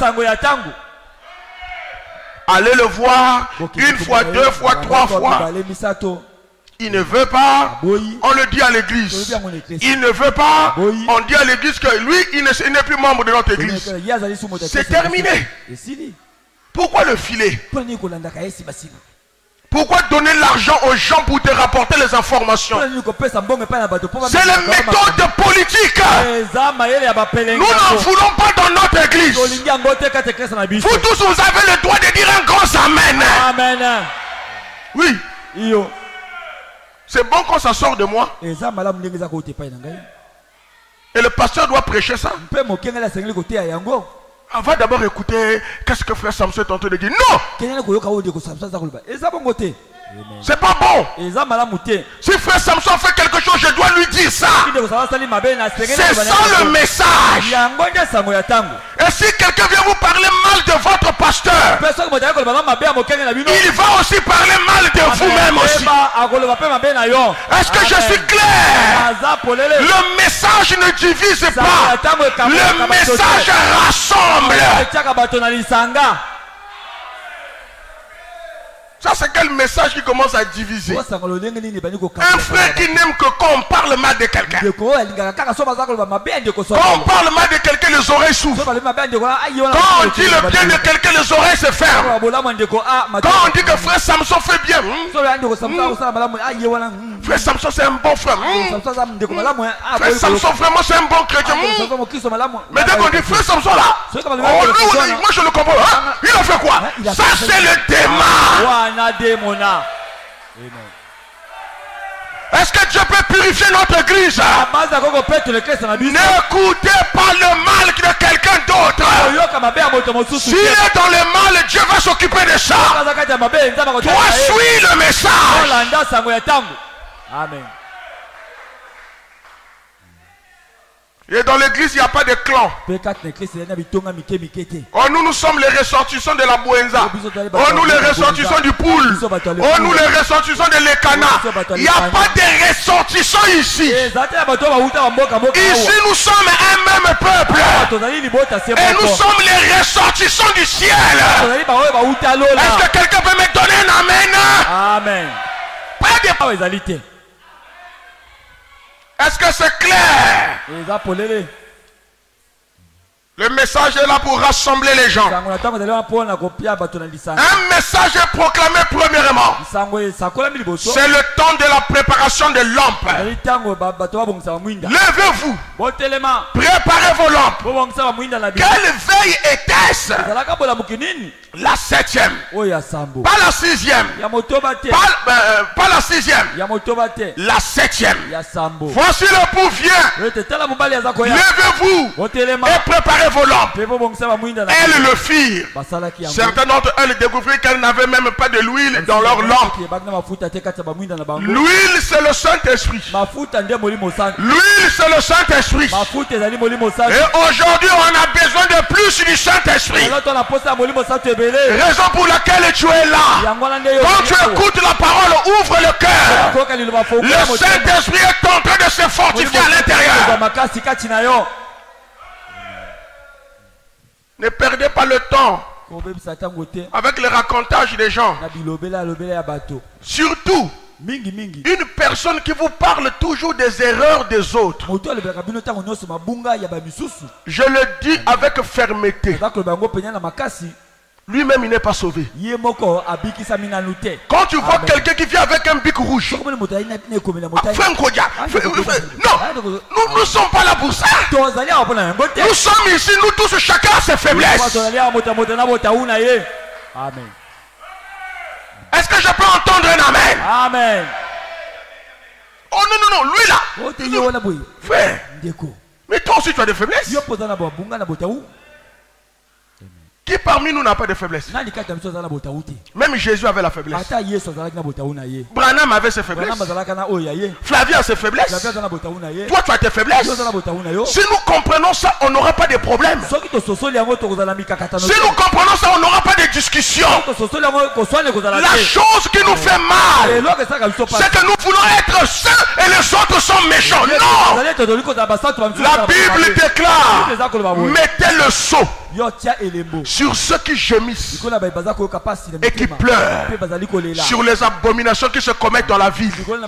Allez le voir une fois, deux fois, trois fois. Il ne veut pas, on le dit à l'église. Il ne veut pas, on dit à l'église que lui, il n'est plus membre de notre église. C'est terminé. Pourquoi le filer? Pourquoi donner l'argent aux gens pour te rapporter les informations? C'est la méthode politique. Nous n'en voulons pas dans notre église. Vous tous, vous avez le droit de dire un grand amen. Amen. Oui. C'est bon quand ça sort de moi. Et le pasteur doit prêcher ça. On va d'abord écouter qu'est-ce que frère Samson est en train de dire. Non! C'est pas bon. Si frère Samson fait quelque chose, je dois lui dire ça. C'est ça le message. Et si quelqu'un vient vous parler mal de votre pasteur, il va aussi parler mal de vous-même aussi. Est-ce que je suis clair? Le message ne divise pas. Le message rassemble. Ça Ça c'est quel message qui commence à diviser? Un frère qui n'aime que quand on parle mal de quelqu'un. Quand on parle mal de quelqu'un, les oreilles s'ouvrent. Quand on dit le bien de quelqu'un, les oreilles se ferment. Quand on dit que frère Samson fait bien, frère Samson c'est un bon frère. Frère Samson vraiment c'est un bon chrétien. Mais dès qu'on dit frère Samson là, oh, lui, moi je le comprends. Hein? Il a fait quoi? Ça c'est le démon. Est-ce que Dieu peut purifier notre église? N'écoutez pas le mal de quelqu'un d'autre. S'il est dans le mal, Dieu va s'occuper de ça. Toi suis le message. Amen. Et dans l'église, il n'y a pas de clan. Oh, nous, nous sommes les ressortissants de la Bouenza. Oh, nous, les ressortissants du Poul. Oh, nous, les ressortissants de l'Ekana. Il n'y a pas de ressortissants ici. Ici, nous sommes un même peuple. Et nous sommes les ressortissants du ciel. Est-ce que quelqu'un peut me donner un amen? Amen. Pas de parole. Est-ce que c'est clair? Le message est là pour rassembler les gens. Un message est proclamé premièrement. C'est le temps de la préparation de lampes. Levez-vous. Préparez vos lampes. Quelle veille était-ce? La septième. Pas la sixième. Pas, euh, pas la sixième. La septième. Voici le pou vient. Levez-vous et préparez vos lampes. Elles le firent. Certains d'entre eux découvrirent qu'elles n'avaient même pas de l'huile dans leurs lampes. L'huile c'est le Saint-Esprit. L'huile c'est le Saint-Esprit. Et aujourd'hui on a besoin de plus du Saint-Esprit. Raison pour laquelle tu es là. Quand tu écoutes la parole, ouvre le cœur. Le Saint-Esprit est en train de se fortifier à l'intérieur. Ne perdez pas le temps avec le racontage des gens. Surtout une personne qui vous parle toujours des erreurs des autres. Je le dis avec fermeté. Lui-même il n'est pas sauvé. Quand tu vois quelqu'un qui vient avec un bic rouge, non, nous ne sommes pas là pour ça. Nous sommes ici, nous tous, chacun a ses faiblesses. Amen. Est-ce que je peux entendre un amen? Amen. Oh non, non, non, lui là. Frère, mais toi aussi tu as des faiblesses. Qui parmi nous n'a pas de faiblesse? Même Jésus avait la faiblesse. Branham avait ses faiblesses. Flavien a ses faiblesses. Toi tu as tes faiblesses. Si nous comprenons ça, on n'aura pas de problème. Si nous comprenons ça, on n'aura pas de discussion. La chose qui nous fait mal, c'est que nous voulons être saints et les autres sont méchants. Non! La Bible déclare, mettez le sceau sur ceux qui gémissent et qui pleurent, sur les abominations qui se commettent dans la ville.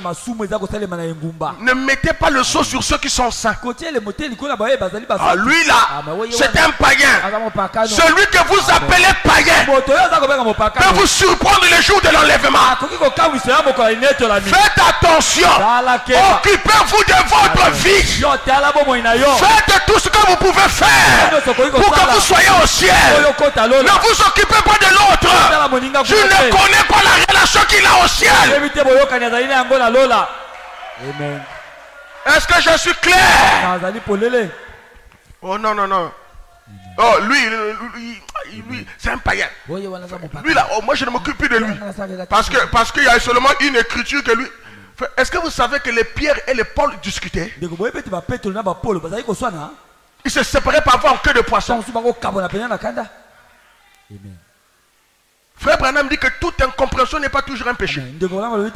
Ne mettez pas le sceau sur ceux qui sont saints. Ah, lui là, c'est un païen. Celui que vous appelez païen peut vous surprendre le jour de l'enlèvement. Faites attention. Occupez-vous de votre vie. Faites tout ce que vous pouvez faire pour que vous soyez au ciel. Ne vous occupez pas de l'autre. Je ne connais pas la relation qu'il a au ciel. Est-ce que je suis clair? Oh non, non, non. Oh, lui, lui, lui c'est un païen. Lui là, oh, moi je ne m'occupe plus de lui. Parce que parce qu'il y a seulement une écriture que lui. Est-ce que vous savez que les Pierre et les Paul discutaient? Ils se séparaient parfois en queue de poisson. Frère Branham dit que toute incompréhension n'est pas toujours un péché. Il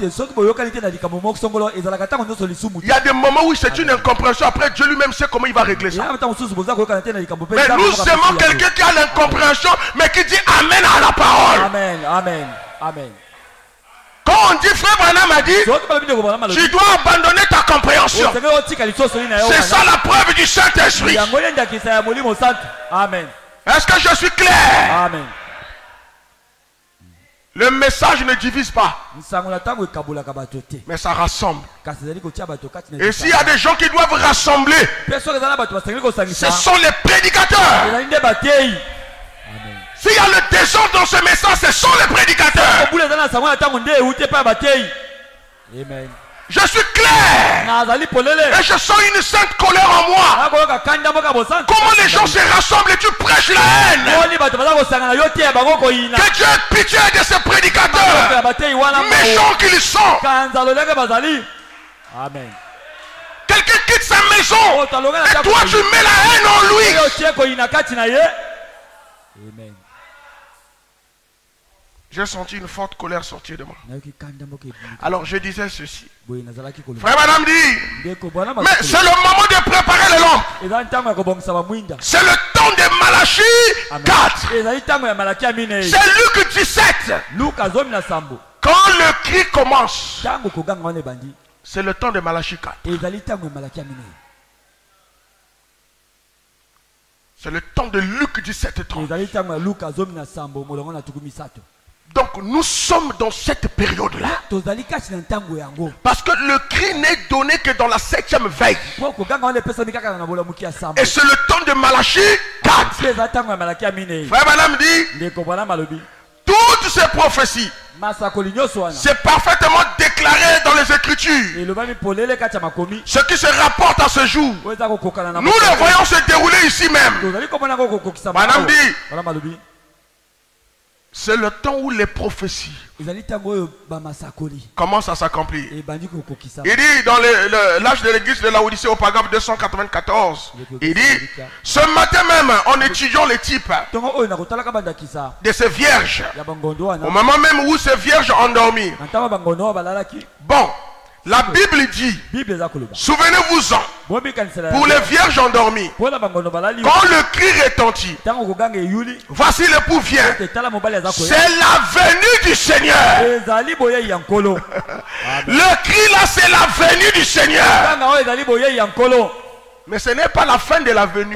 y a des moments où c'est une incompréhension. Après Dieu lui-même sait comment il va régler ça. Mais nous aimons quelqu'un qui a l'incompréhension mais qui dit Amen à la parole. Amen, Amen, Amen. Quand on dit frère Branham a dit, tu dois abandonner ta compréhension. C'est ça la preuve du Saint-Esprit. Amen. Est-ce que je suis clair? Amen. Le message ne divise pas, mais ça rassemble. Et s'il y a des gens qui doivent rassembler, ce sont les prédicateurs. S'il y a le désordre dans ce message, ce sont les prédicateurs. Amen. Je suis clair. Et je sens une sainte colère en moi. Comment les gens se rassemblent et tu prêches la haine? Que Dieu ait pitié de ces prédicateurs, méchants qu'ils sont. Amen. Quelqu'un quitte sa maison et toi tu mets la haine en lui. Amen. J'ai senti une forte colère sortir de moi. Alors je disais ceci. Frère Madame dit, mais c'est le moment de préparer les lampes. C'est le temps de Malachie quatre. C'est Luc dix-sept. Quand le cri commence, c'est le temps de Malachie quatre. C'est le temps de Luc dix-sept trente. Donc nous sommes dans cette période-là. Parce que le cri n'est donné que dans la septième veille. Et c'est le temps de Malachie quatre. Frère Madame dit, toutes ces prophéties, c'est parfaitement déclaré dans les Écritures. Ce qui se rapporte à ce jour, nous le voyons se dérouler ici même. Madame dit, c'est le temps où les prophéties commencent à s'accomplir. Il dit dans l'âge de l'église de Laodicée au paragraphe deux cent quatre-vingt-quatorze, il dit, ce matin même en étudiant les types de ces vierges, au moment même où ces vierges endormies, bon, la Bible dit, souvenez-vous-en, pour les vierges endormies, quand le cri retentit, voici l'époux vient. C'est la venue du Seigneur. Le cri là, c'est la venue du Seigneur. Mais ce n'est pas la fin de la venue.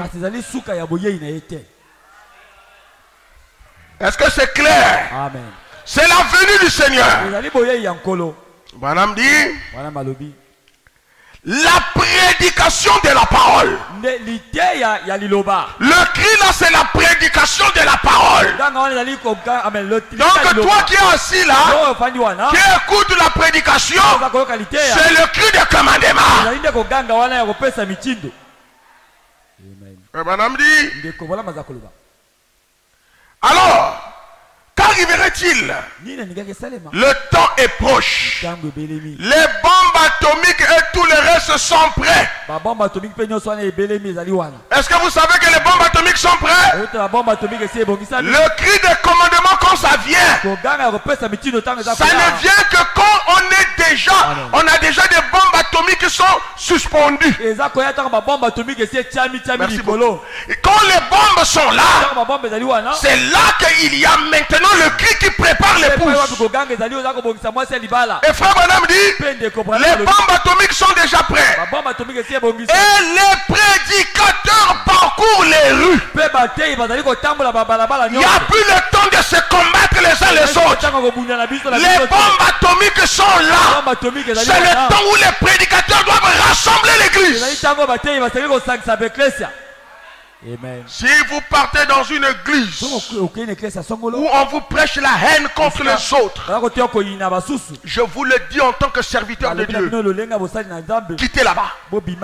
Est-ce que c'est clair? C'est la venue du Seigneur. Madame dit, la prédication de la parole. Le cri là, c'est la prédication de la parole. Donc toi qui es assis là, qui écoute la prédication, c'est le cri de commandement. Et Madame dit, alors, qu'arriverait-il? Le temps est proche. Les bombes atomiques et tout le reste sont prêts. Est-ce que vous savez que les bombes atomiques sont prêts? Le cri de commandement quand ça vient, ça ne vient que quand on est déjà, on a déjà des bombes atomiques qui sont suspendues. Merci beaucoup. Et quand les bombes sont là, c'est là qu'il y a maintenant le cri qui prépare les pouces. Et frère Branham dit, les bombes atomiques sont déjà prêtes. Et les prédicateurs parcourent les rues. Il n'y a plus le temps de se combattre les uns les autres. Les bombes atomiques sont là. C'est le temps où les prédicateurs doivent rassembler l'église. Amen. Si vous partez dans une église où on vous prêche la haine contre les autres, je vous le dis en tant que serviteur de Dieu, quittez là-bas.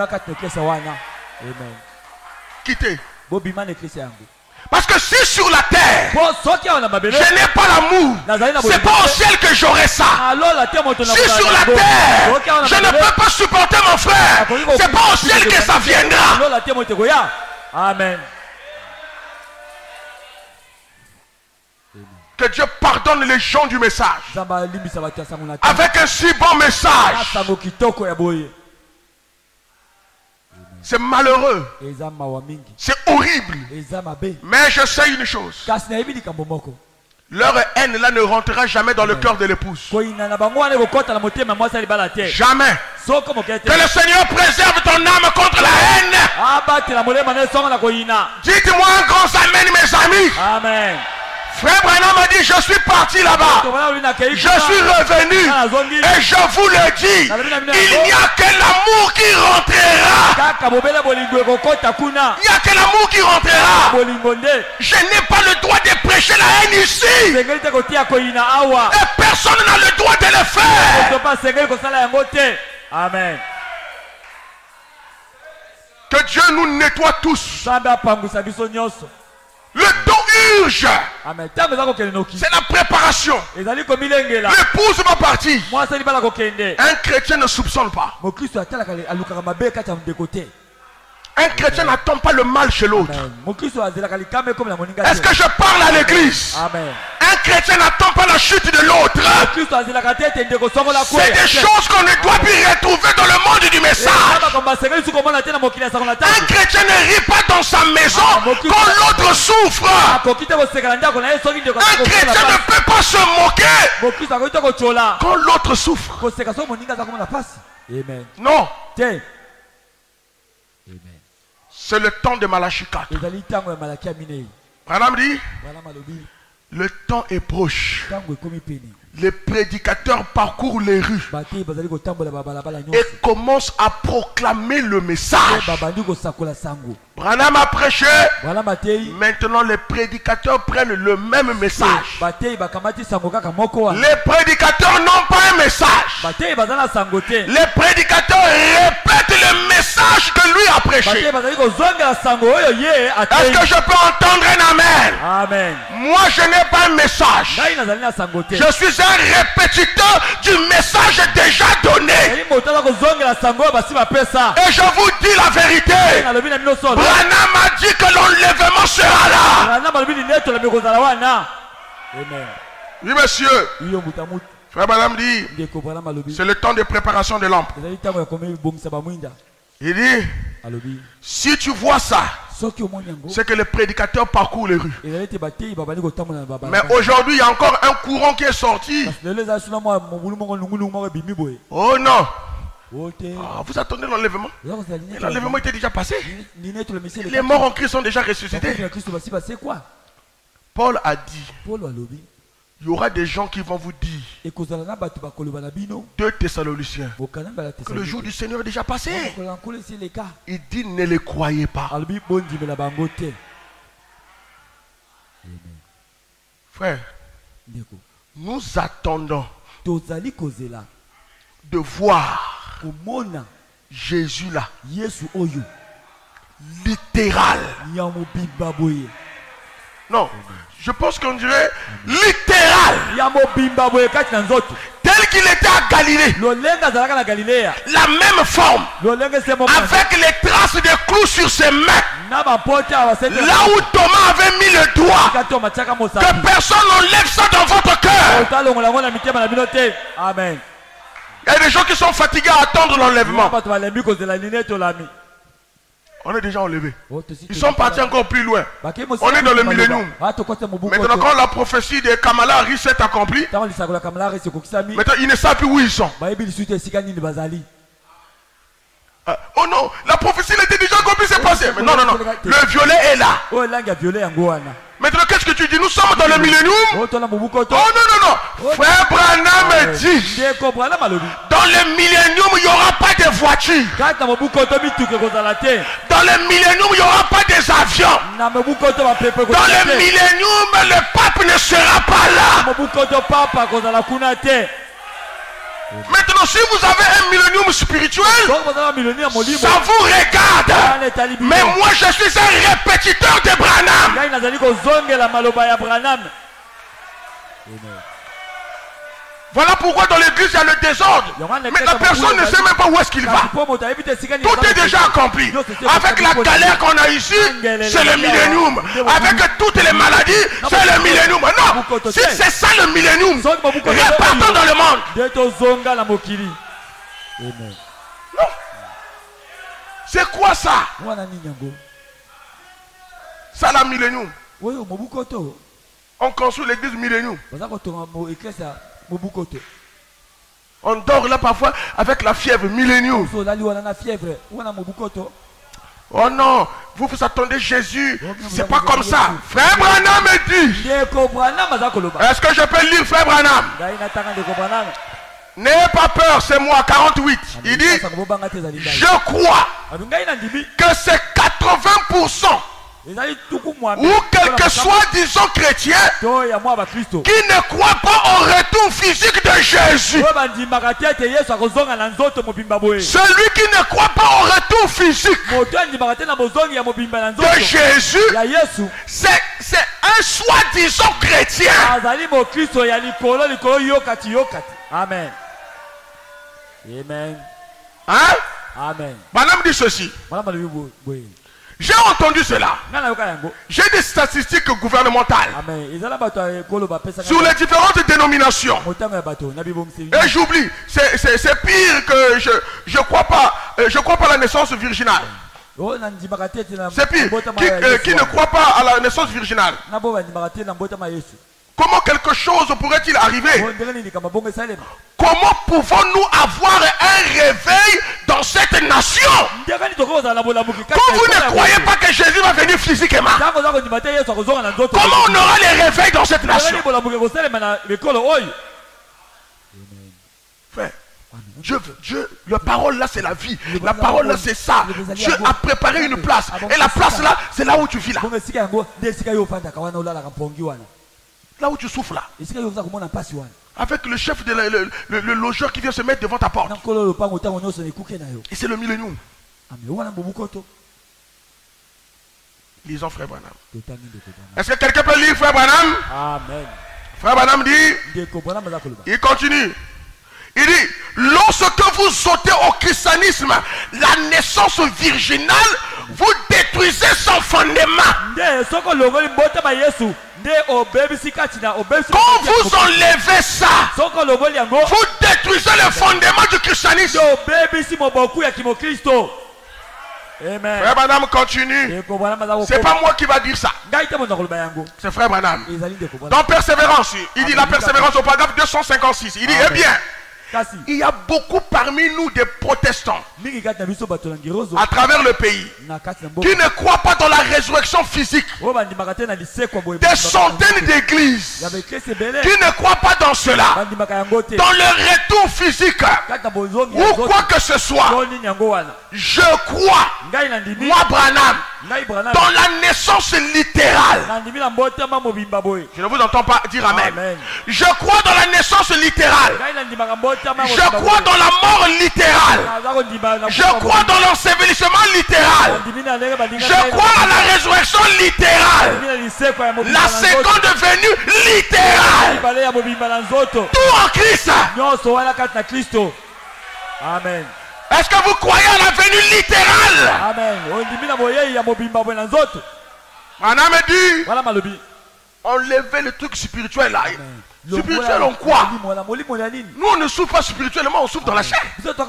Quittez. Parce que si sur la terre, je n'ai pas l'amour, c'est pas au ciel que j'aurai ça. Si sur la terre, je ne peux pas supporter mon frère, c'est pas au ciel que ça viendra. Amen. Que Dieu pardonne les gens du message. Avec un si bon message. C'est malheureux. C'est horrible. Mais je sais une chose. Leur haine là ne rentrera jamais dans le cœur de l'épouse. Jamais. Que le Seigneur préserve ton âme contre la haine. Dites-moi un grand amen, mes amis. Amen. Frère Branham a dit, je suis parti là-bas, je suis revenu, et je vous le dis, il n'y a que l'amour qui rentrera. Il n'y a que l'amour qui rentrera. Je n'ai pas le droit de prêcher la haine ici, et personne n'a le droit de le faire. Amen. Que Dieu nous nettoie tous. Le temps urge. C'est la préparation. L'épouse va partir. Un chrétien ne soupçonne pas. Un chrétien n'attend pas le mal chez l'autre. Est-ce que je parle à l'église? Un chrétien n'attend pas la chute de l'autre. C'est des choses qu'on ne doit plus retrouver dans le monde du message. Un chrétien ne rit pas dans sa maison quand l'autre souffre. Un chrétien ne peut pas se moquer quand l'autre souffre. Non. C'est le temps de Malachie quatre. Madame dit, le temps est proche. Les prédicateurs parcourent les rues et commencent à proclamer le message. Branham a prêché. Maintenant les prédicateurs prennent le même message. Les prédicateurs n'ont pas un message. Les prédicateurs répètent le message que lui a prêché. Est-ce que je peux entendre un amen? Amen. Moi je n'ai pas un message. Je suis un répétiteur du message déjà donné. Et je vous dis la vérité. Branham a dit que l'enlèvement sera là. Amen. Oui, monsieur. Frère Branham dit, c'est le temps de préparation de lampe. Il dit, si tu vois ça, c'est que les prédicateurs parcourent les rues. Mais aujourd'hui, il y a encore un courant qui est sorti. Oh non. Ah, vous attendez l'enlèvement? L'enlèvement était déjà passé. Les morts en Christ sont déjà ressuscités. Paul a dit, il y aura des gens qui vont vous dire, deux Thessaloniciens, que le jour du Seigneur est déjà passé. Il dit, ne les croyez pas. Frère, nous attendons de voir Jésus là, littéral. Non, je pense qu'on dirait littéral. Tel qu'il était à Galilée. La même forme. Avec les traces de clous sur ses mains. Là où Thomas avait mis le doigt. Que personne n'enlève ça dans votre cœur. Amen. Il y a des gens qui sont fatigués à attendre l'enlèvement. On est déjà enlevé. Ils sont partis encore plus loin. On est dans le millénium. Maintenant, quand la prophétie de Kamala Harris s'est accomplie, maintenant ils ne savent plus où ils sont. Euh, oh non, la prophétie était déjà accomplie, c'est passé. Mais non, non, non. Le violet est là. Maintenant, qu'est-ce que tu dis? Nous sommes dans le millénium. Oh non, non, non. Frère Branham dit, dans le millénium, il n'y aura pas de voitures. Dans le millénium, il n'y aura pas des avions. Dans le millénium, le pape ne sera pas là. Maintenant, si vous avez un millénium spirituel, ça vous regarde. Mais moi, je suis un répétiteur de Branham. Voilà pourquoi dans l'église il y a le désordre. Mais la personne ne sait même pas où est-ce qu'il va. Tout est déjà accompli. Avec la galère qu'on a ici, c'est le millénium. Avec toutes les maladies, c'est le millénium. Non, si c'est ça le millénium, repartons dans le monde. Non. C'est quoi ça? Ça la millénium. On construit l'église Millennium. On dort là parfois avec la fièvre Millennium. Oh non, vous vous attendez Jésus, c'est pas comme ça. Frère Branham me dit. Est-ce que je peux lire Frère Branham? N'ayez pas peur, c'est moi, quarante-huit. Il dit, je crois que c'est quatre-vingts pour cent. Ou quel que soit, disons, chrétien qui ne croit pas au retour physique de Jésus. Celui qui ne croit pas au retour physique de Jésus, c'est un soi-disant chrétien. Amen. Amen. Hein? Amen. Madame dit ceci. J'ai entendu cela. J'ai des statistiques gouvernementales sur les différentes dénominations. Et j'oublie, c'est pire que je je crois pas, je crois pas à la naissance virginale. C'est pire, qui, euh, qui ne croit pas à la naissance virginale. Comment quelque chose pourrait-il arriver? Comment pouvons-nous avoir un réveil dans cette nation? Quand vous ne croyez pas que Jésus va venir physiquement, comment on aura les réveils dans cette nation? Frère, Dieu, Dieu, la parole là c'est la vie. La parole là c'est ça. Dieu a préparé une place. Et la place là, c'est là où tu vis là. Là où tu souffles là. Avec le chef de la, le, le, le logeur qui vient se mettre devant ta porte. Et c'est le millénium. Lisons Frère Branham. Est-ce que quelqu'un peut lire Frère Branham? Amen. Frère Branham dit, il continue. Il dit, lorsque vous sautez au christianisme, la naissance virginale, vous détruisez son fondement. Quand vous enlevez ça, vous détruisez le fondement du christianisme. Amen. Frère Branham continue. C'est pas moi qui va dire ça. C'est Frère Branham. Dans Persévérance, il dit la persévérance au paragraphe deux cent cinquante-six. Il dit, eh bien, il y a beaucoup parmi nous des protestants à travers le pays qui ne croient pas dans la résurrection physique. Des centaines d'églises qui ne croient pas dans cela, dans le retour physique ou quoi que ce soit. Je crois, moi Branham, dans la naissance littérale. Je ne vous entends pas dire amen. Je crois dans la naissance littérale. Je crois dans la mort littérale. Je crois dans l'ensevelissement littéral. Je crois à la résurrection littérale. La seconde venue littérale. Tout en Christ. Amen. Est-ce que vous croyez à la venue littérale? Amen. Madame dit, enlevez le truc spirituel là. Spirituel en quoi? Nous on ne souffre pas spirituellement, on souffre dans la chair.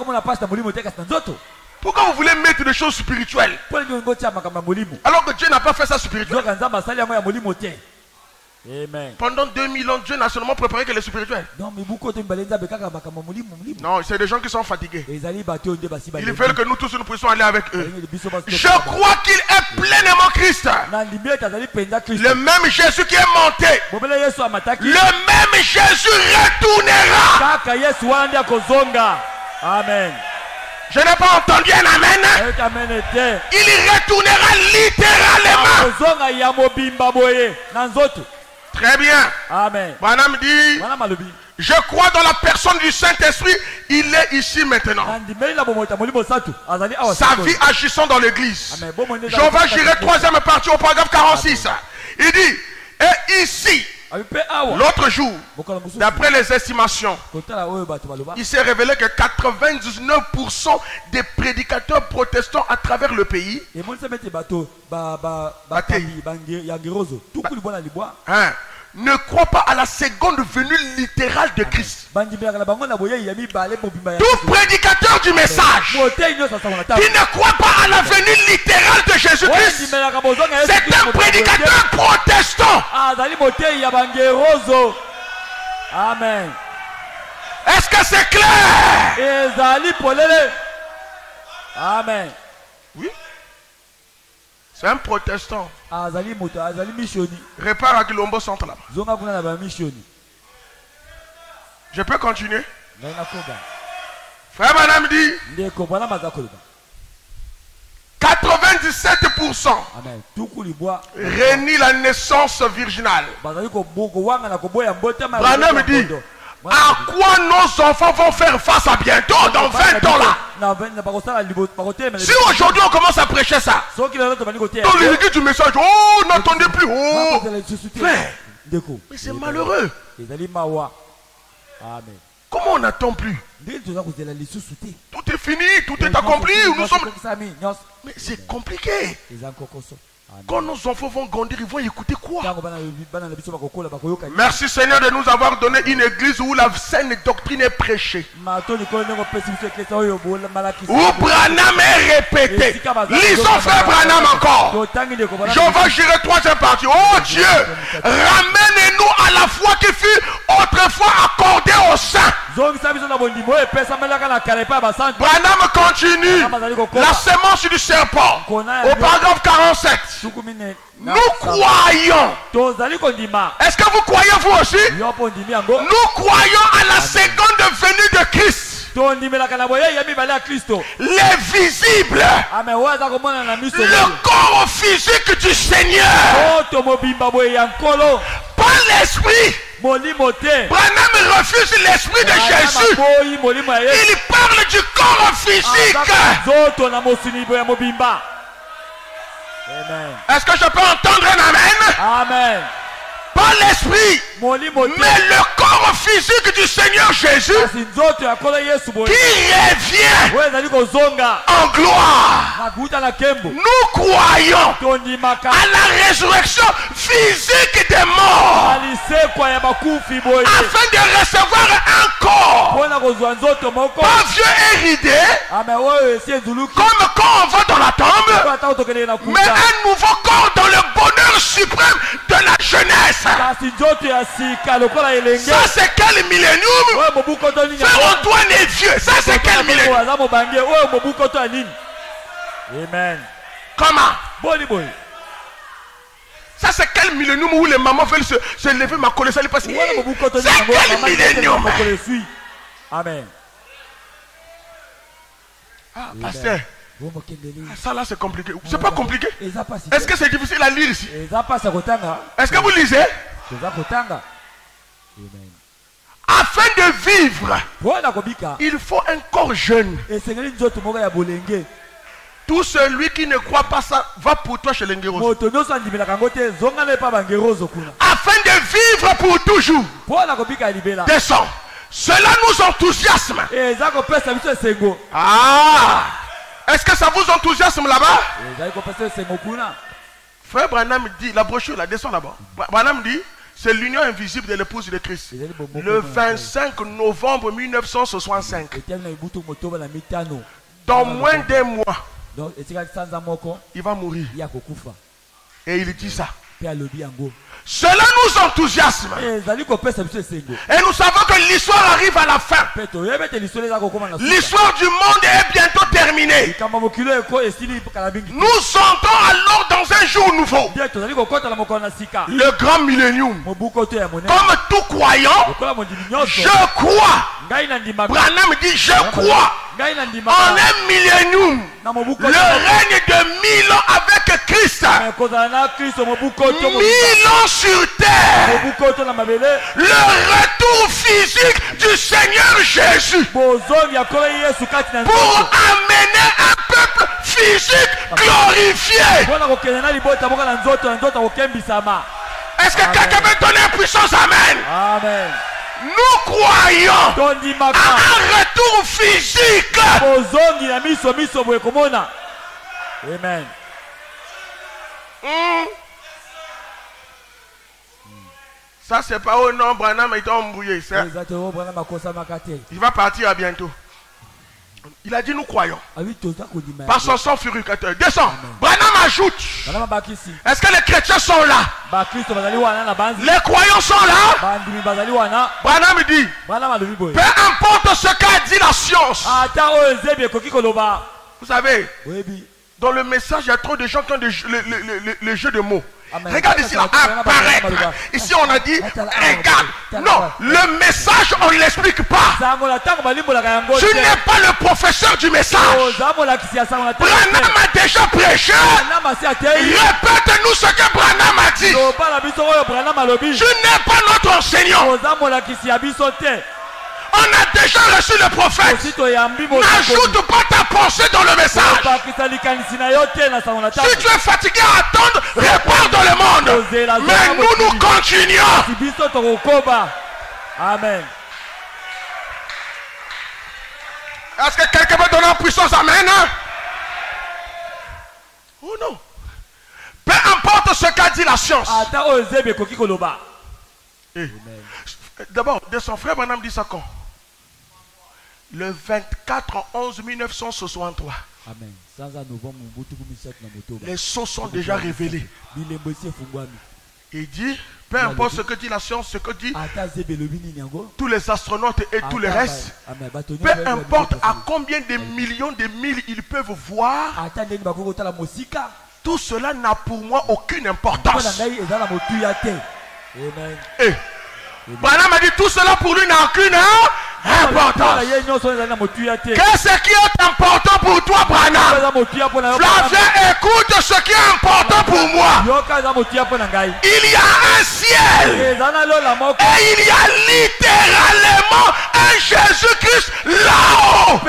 Pourquoi vous voulez mettre des choses spirituelles alors que Dieu n'a pas fait ça spirituel? Amen. Pendant deux mille ans, Dieu n'a seulement préparé que les spirituels. Non, c'est des gens qui sont fatigués. Ils veulent que nous tous nous puissions aller avec eux. Je crois qu'il est pleinement Christ. Le même Jésus qui est monté, le même Jésus retournera. Amen. Je n'ai pas entendu un amen. Il retournera littéralement. Très bien. Amen. Madame dit, je crois dans la personne du Saint-Esprit. Il est ici maintenant. Sa vie agissant dans l'église. J'en vais gérer troisième partie au paragraphe quarante-six. Il dit, et ici, l'autre jour, d'après les estimations, il s'est révélé que quatre-vingt-dix-neuf pour cent des prédicateurs protestants à travers le pays, hein, ne croient pas à la seconde venue littérale de Christ. Tout prédicateur du message qui ne croit pas à la venue littérale de Jésus-Christ, c'est un prédicateur protestant. Amen. Est-ce que c'est clair? Amen. Oui. C'est un protestant. Répare à Kilombo Centre là-bas. Je peux continuer? Frère Branham dit quatre-vingt-dix-sept pour cent réunit la naissance virginale. Branham dit à quoi nos enfants vont faire face à bientôt dans vingt ans là? Si aujourd'hui on commence à prêcher ça, dans l'église du message, oh n'attendez plus, oh frère, mais c'est malheureux. Comment on n'attend plus? Tout est fini, tout est accompli. Nous sommes... Mais c'est compliqué. Quand nos enfants vont grandir, ils vont écouter quoi? Merci Seigneur de nous avoir donné une église où la saine doctrine est prêchée. Où Branham est répété. Lisons frère Branham encore. Je vais gérer troisième partie. Oh Dieu, ramène-nous à la foi qui fut autrefois accordée aux saints. Branham continue. La semence du serpent. Au paragraphe quarante-sept. Nous croyons. Est-ce que vous croyez vous aussi? Nous croyons à la seconde venue de Christ. Les visibles. Le corps physique du Seigneur. Pas l'esprit. Branham refuse l'esprit de Jésus. Il parle du corps physique. Est-ce que je peux entendre un amen? Amen. Pas l'esprit, mais le corps physique du Seigneur Jésus qui revient en gloire. Nous croyons à la résurrection physique des morts afin de recevoir un corps pas vieux et ridé comme quand on va dans la tombe, mais un nouveau corps dans le bonheur suprême de la jeunesse. Ça c'est quel millénium? Frère Antoine est vieux. Ça c'est quel millénium? Amen. Comment? Ça c'est quel millénium où les mamans veulent se, se lever ma colère? C'est quel millénium? Amen. Ah, pasteur. Ah, ça là c'est compliqué. C'est pas compliqué. Est-ce que c'est difficile à lire ici? Est-ce que vous lisez? Afin de vivre, il faut un corps jeune. Tout celui qui ne croit pas ça va pour toi chez l'Engeroso. Afin de vivre pour toujours. Descends. Cela nous enthousiasme. Ah! Est-ce que ça vous enthousiasme là-bas? Frère Branham dit, la brochure là, descend là-bas. Branham dit, c'est l'union invisible de l'épouse de Christ. Le vingt-cinq novembre mille neuf cent soixante-cinq. Dans moins d'un mois, il va mourir. Et il dit ça. Cela nous enthousiasme. Et nous savons que l'histoire arrive à la fin. L'histoire du monde est bientôt terminée. Nous entrons alors dans un jour nouveau. Le grand millénium. Comme tout croyant, je crois. Branham dit je crois en un millénium. Le règne de mille ans avec Christ. Mille ans sur terre. Le retour physique du Seigneur Jésus. Pour amener un peuple physique glorifié. Est-ce que quelqu'un veut donner puissance? Amen. Amen. Nous croyons à un retour physique. Amen. Mmh. Ça, c'est pas au nom, Branham est embrouillé. Il va partir à bientôt. Il a dit nous croyons. Par son sang furificateur. Descends. Branham ajoute. Est-ce que les chrétiens sont là? Les croyants sont là. Branham dit. Peu importe ce qu'a dit la science. Vous savez, dans le message, il y a trop de gens qui ont des jeux, le, le, le, le jeu de mots. Amen. Regarde ici, là, apparaître. Ici, on a dit, regarde. Non, le message, on ne l'explique pas. Tu n'es pas le professeur du message. Branham a déjà prêché. Répète-nous ce que Branham a dit. Tu n'es pas notre enseignant. On a déjà reçu le prophète. N'ajoute pas ta pensée dans le message. Si tu es fatigué à attendre, repars dans le monde. Mais nous, nous continuons. Amen. Est-ce que quelqu'un veut donner en puissance? Amen. Oh non. Peu importe ce qu'a dit la science. D'abord, de son frère Branham dit ça quand? Le vingt-quatre onze mille neuf cent soixante-trois. Amen. Les sceaux sont déjà révélés. Il dit, peu importe ce que dit la science, ce que dit tous les astronautes et tout le reste, peu importe à combien de millions de milles ils peuvent voir, tout cela n'a pour moi aucune importance. Et Branham a dit tout cela pour lui n'a aucune importance. Qu'est-ce qui est important pour toi, Branham? Flavien, écoute ce qui est important pour moi. Il y a un ciel et il y a littéralement un Jésus-Christ là-haut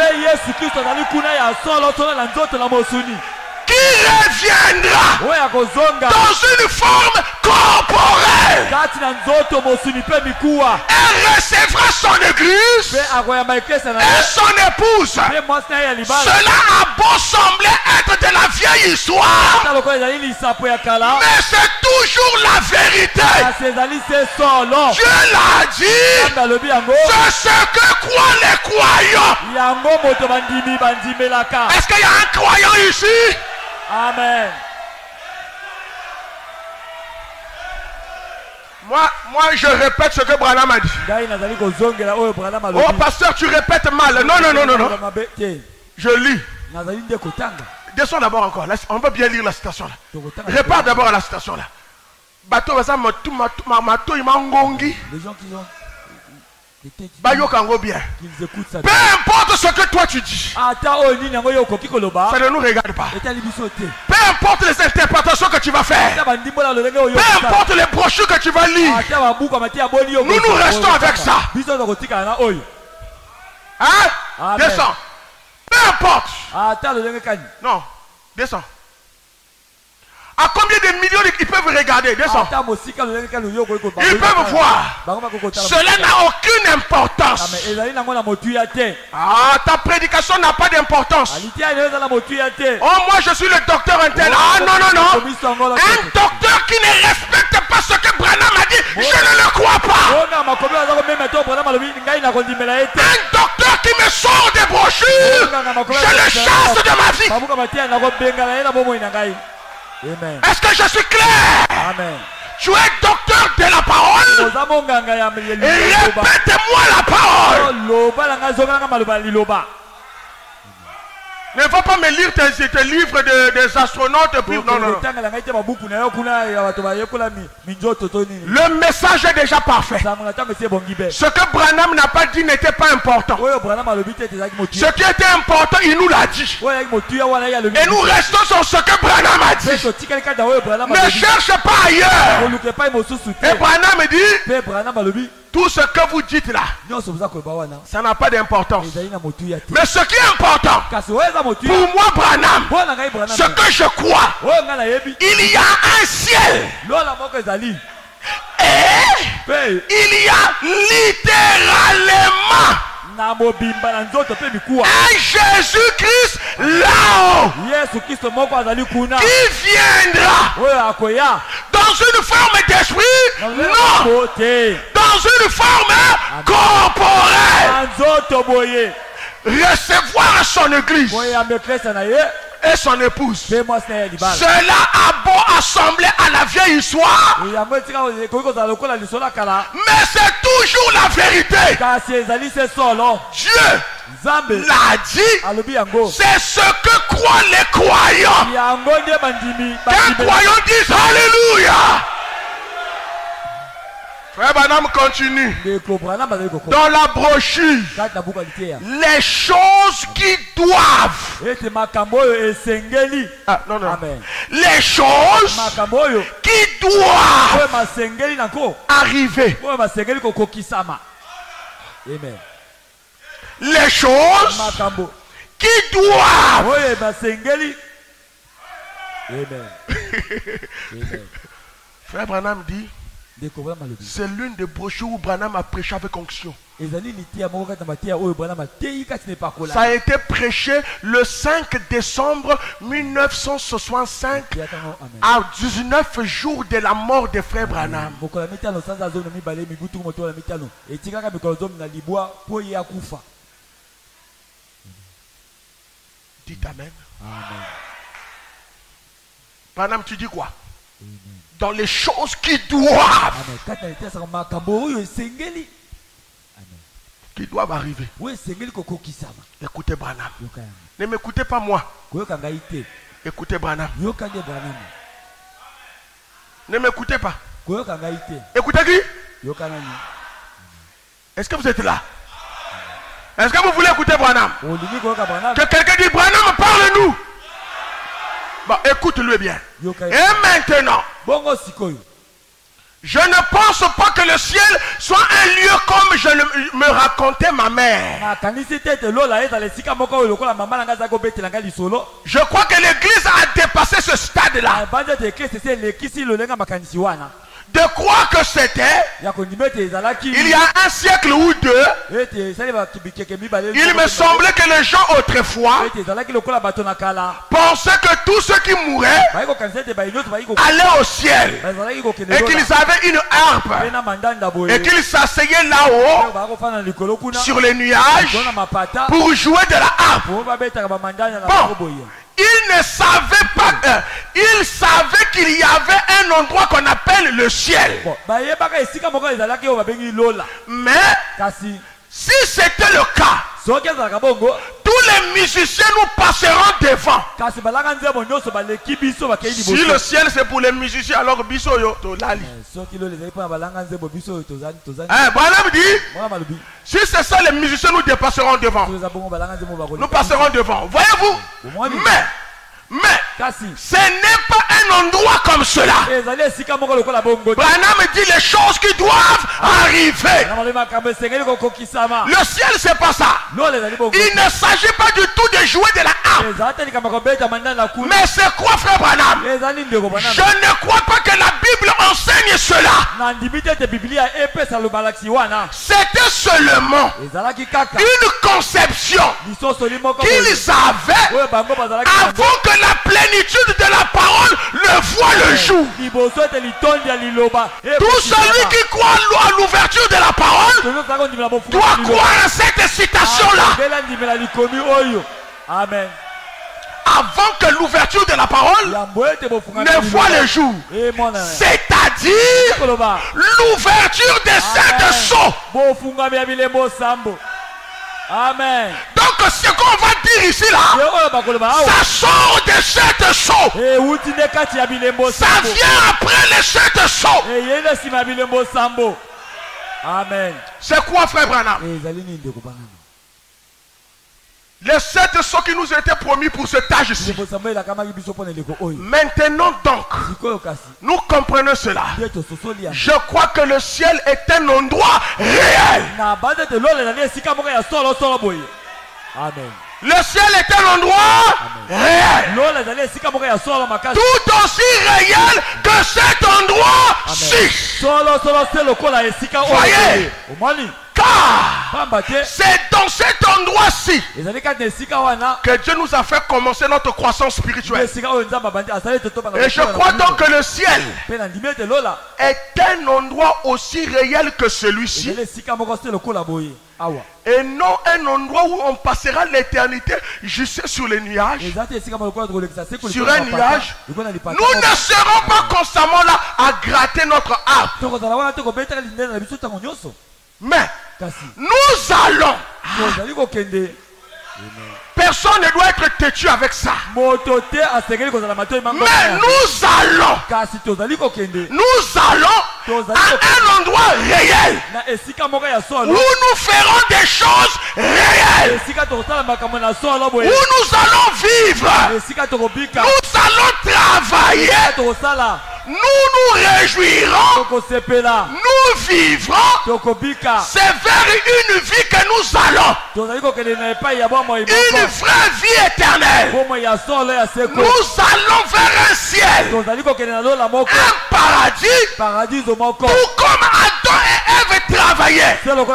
qui reviendra dans une forme corporelle et recevra son église et son épouse. Cela a beau sembler être de la vieille histoire, mais c'est toujours la vérité. Dieu l'a dit. C'est ce que croient les croyants. Est-ce qu'il y a un croyant ici? Amen. Moi, moi, je répète ce que Branham a dit. Oh, pasteur, tu répètes mal. Non, non, non, non, non. Je lis. Descends d'abord encore. On va bien lire la citation là. Répare d'abord à la citation là. Bateau, ça m'a tout, mato, il m'a ngongi. Les gens qui ont bien. Peu importe ce que toi tu dis, ça ne nous regarde pas. Peu importe les interprétations que tu vas faire, peu importe les brochures que tu vas lire, nous nous restons avec ça. Hein? Descends. Peu importe. Non, descends. À combien de millions ils peuvent regarder? Descends. Ils peuvent voir. Cela n'a aucune importance. Ah, ta prédication n'a pas d'importance. Oh, moi je suis le docteur intel. Ah, non, non, non. Un docteur qui ne respecte pas ce que Branham a dit, je ne le crois pas. Un docteur qui me sort des brochures, je le chasse de ma vie. Est-ce que je suis clair? Amen. Tu es docteur de la parole. Et répète-moi la parole. Ne va pas me lire tes, tes livres de, des astronautes. Puis, non, non, non. Le message est déjà parfait. Ce que Branham n'a pas dit n'était pas important. Ce qui était important, il nous l'a dit. Et nous restons sur ce que Branham a dit. Ne cherche pas ailleurs. Et Branham dit, tout ce que vous dites là, ça n'a pas d'importance. Mais ce qui est important, pour moi, Branham, ce que je crois, il y a un ciel. Et il y a littéralement un Jésus-Christ là-haut qui viendra Dans une forme d'esprit? Non. Dans une forme corporelle. Recevoir son église et son épouse. Cela a beau assembler à la vieille histoire, mais c'est toujours la vérité. Dieu l'a dit. C'est ce que croient les croyants. Les croyants disent Alléluia. Frère Branham continue. Dans la brochure, les choses qui doivent. Ah, non, non. Les choses qui doivent arriver. Les choses qui doivent. Frère Branham dit. C'est l'une des brochures où Branham a prêché avec onction. Ça a été prêché le cinq décembre mille neuf cent soixante-cinq, à dix-neuf jours de la mort de frère Branham. Dites Amen. Amen. Branham, tu dis quoi? Amen. Dans les choses qui doivent, qui doivent arriver. Écoutez Branham. Ne m'écoutez pas moi. Écoutez Branham. Ne m'écoutez pas. Écoutez qui? Est-ce que vous êtes là? Est-ce que vous voulez écouter Branham? Que quelqu'un dit Branham, parle-nous. Bon, écoute-le bien. Et maintenant, je ne pense pas que le ciel soit un lieu comme je le, me racontait ma mère. Je crois que l'église a dépassé ce stade-là. De croire que c'était, il y a un siècle ou deux, il me semblait que les gens autrefois pensaient que tous ceux qui mouraient allaient au ciel et qu'ils avaient une harpe et qu'ils s'asseyaient là-haut sur les nuages pour jouer de la harpe. Bon. Il ne savait pas, euh, il savait qu'il y avait un endroit qu'on appelle le ciel. Mais si c'était le cas, tous les musiciens nous passeront devant. Si le ciel c'est pour les musiciens, alors biso yo to lali. Eh, Branham dit, si c'est ça, les musiciens nous dépasseront devant. Nous passerons devant. Voyez-vous? Mais Mais ce n'est pas un endroit comme cela. Branham dit les choses qui doivent arriver. Le ciel c'est pas ça. Il ne s'agit pas du tout de jouer de la harpe. Mais c'est quoi frère Branham? Je ne crois pas que la Bible enseigne cela. C'était seulement une conception qu'ils avaient avant que la plénitude de la parole le voit le jour. Tout celui qui croit à l'ouverture de la parole doit croire à cette citation-là. Amen. Avant que l'ouverture de la parole ne voit le jour. C'est-à-dire l'ouverture de cette sceaux. Amen. Donc ce qu'on va dire ici là, ça sort de cette sceaux. Ça vient après les sept sceaux. Amen. C'est quoi frère Branham? Les sept sceaux qui nous étaient promis pour cet âge-ci. Maintenant donc, nous comprenons cela. Je crois que le ciel est un endroit réel. Amen. Le ciel est un endroit réel. Tout aussi réel que cet endroit-ci. Voyez? Car c'est dans cet endroit-ci que Dieu nous a fait commencer notre croissance spirituelle. Et je crois donc que le ciel est un endroit aussi réel que celui-ci. Et non un endroit où on passera l'éternité juste sur les nuages. Sur un nuage. Nous ne serons pas constamment là à gratter notre âme. Mais nous allons. Personne ne doit être têtu avec ça. Mais nous allons. Nous allons à un endroit réel où nous ferons des choses réelles. Où nous allons vivre. Nous allons travailler. Nous nous réjouirons. Nous vivrons. C'est vers une vie que nous allons. Une vraie vie éternelle. Nous allons vers un ciel. Un paradis. Tout comme Adam et Ève travaillaient.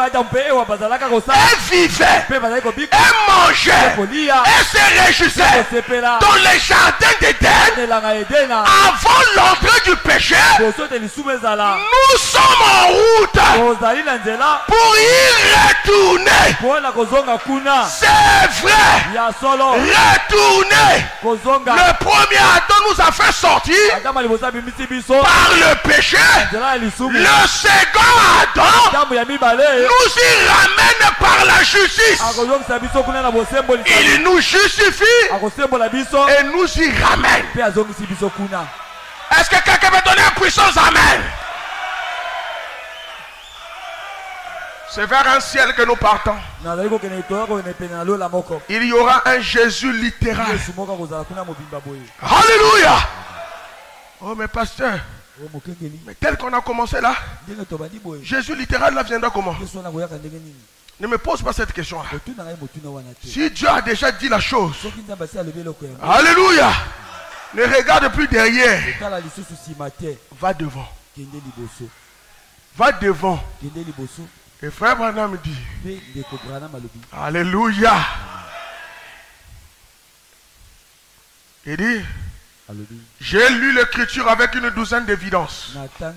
Et vivaient. Et mangeaient. Et se réjouissaient. Dans les jardins d'Éden. Avant l'entrée du péché. Nous sommes en route pour y retourner. C'est vrai. Retourner. Le premier Adam nous a fait sortir par le péché. Le second Adam nous y ramène par la justice. Il nous justifie et nous y ramène. Est-ce que quelqu'un veut donner un puissant amen? C'est vers un ciel que nous partons. Il y aura un Jésus littéral. Alléluia. Oh mais pasteur, mais tel qu'on a commencé là, Jésus littéral là viendra comment? Ne me pose pas cette question là. Si Dieu a déjà dit la chose, alléluia, ne regarde plus derrière. Va devant. Va devant. Et frère Branham me dit, alléluia. Il dit, j'ai lu l'écriture avec une douzaine d'évidences.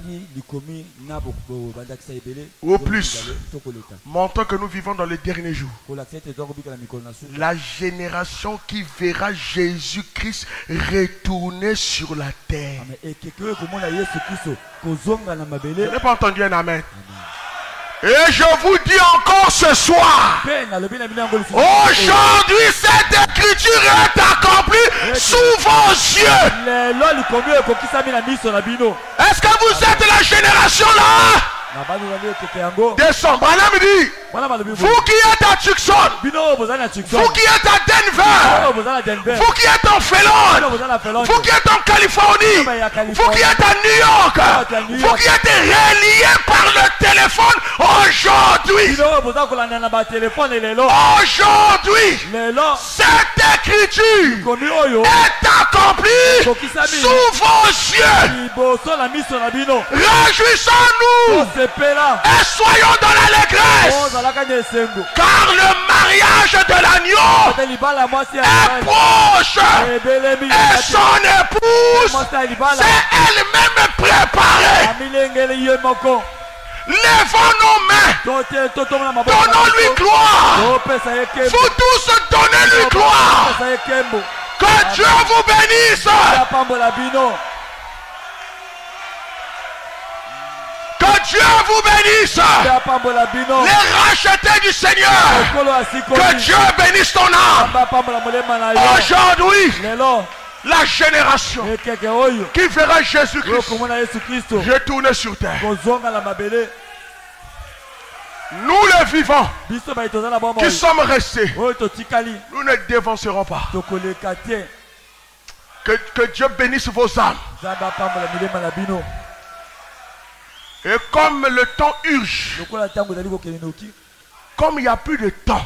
Au plus, montrant que nous vivons dans les derniers jours. La génération qui verra Jésus-Christ retourner sur la terre. Je n'ai pas entendu un amen. Et je vous dis encore ce soir, aujourd'hui cette écriture est accomplie sous vos yeux. Est-ce que vous êtes la génération là? Descends, Branham dit, vous qui êtes à Tucson, vous qui êtes à Denver, vous qui êtes en Finlande, vous qui êtes en Californie, vous qui êtes à New York, vous qui êtes reliés par le téléphone aujourd'hui, aujourd'hui, cette écriture est accomplie sous vos yeux. Réjouissons-nous et soyons dans l'allégresse, car le mariage de l'agneau est proche et son épouse s'est elle-même préparée. Lèvons nos mains, donnons-lui gloire. Vous tous donnez-lui gloire. Que Dieu vous bénisse. Que Dieu vous bénisse. Les rachetés du Seigneur. Que Dieu bénisse ton âme. Aujourd'hui, la génération qui verra Jésus-Christ retourner sur terre. Nous les vivants qui sommes restés, nous ne dévancerons pas. Que, que Dieu bénisse vos âmes. Et comme le temps urge, comme il n'y a plus de temps,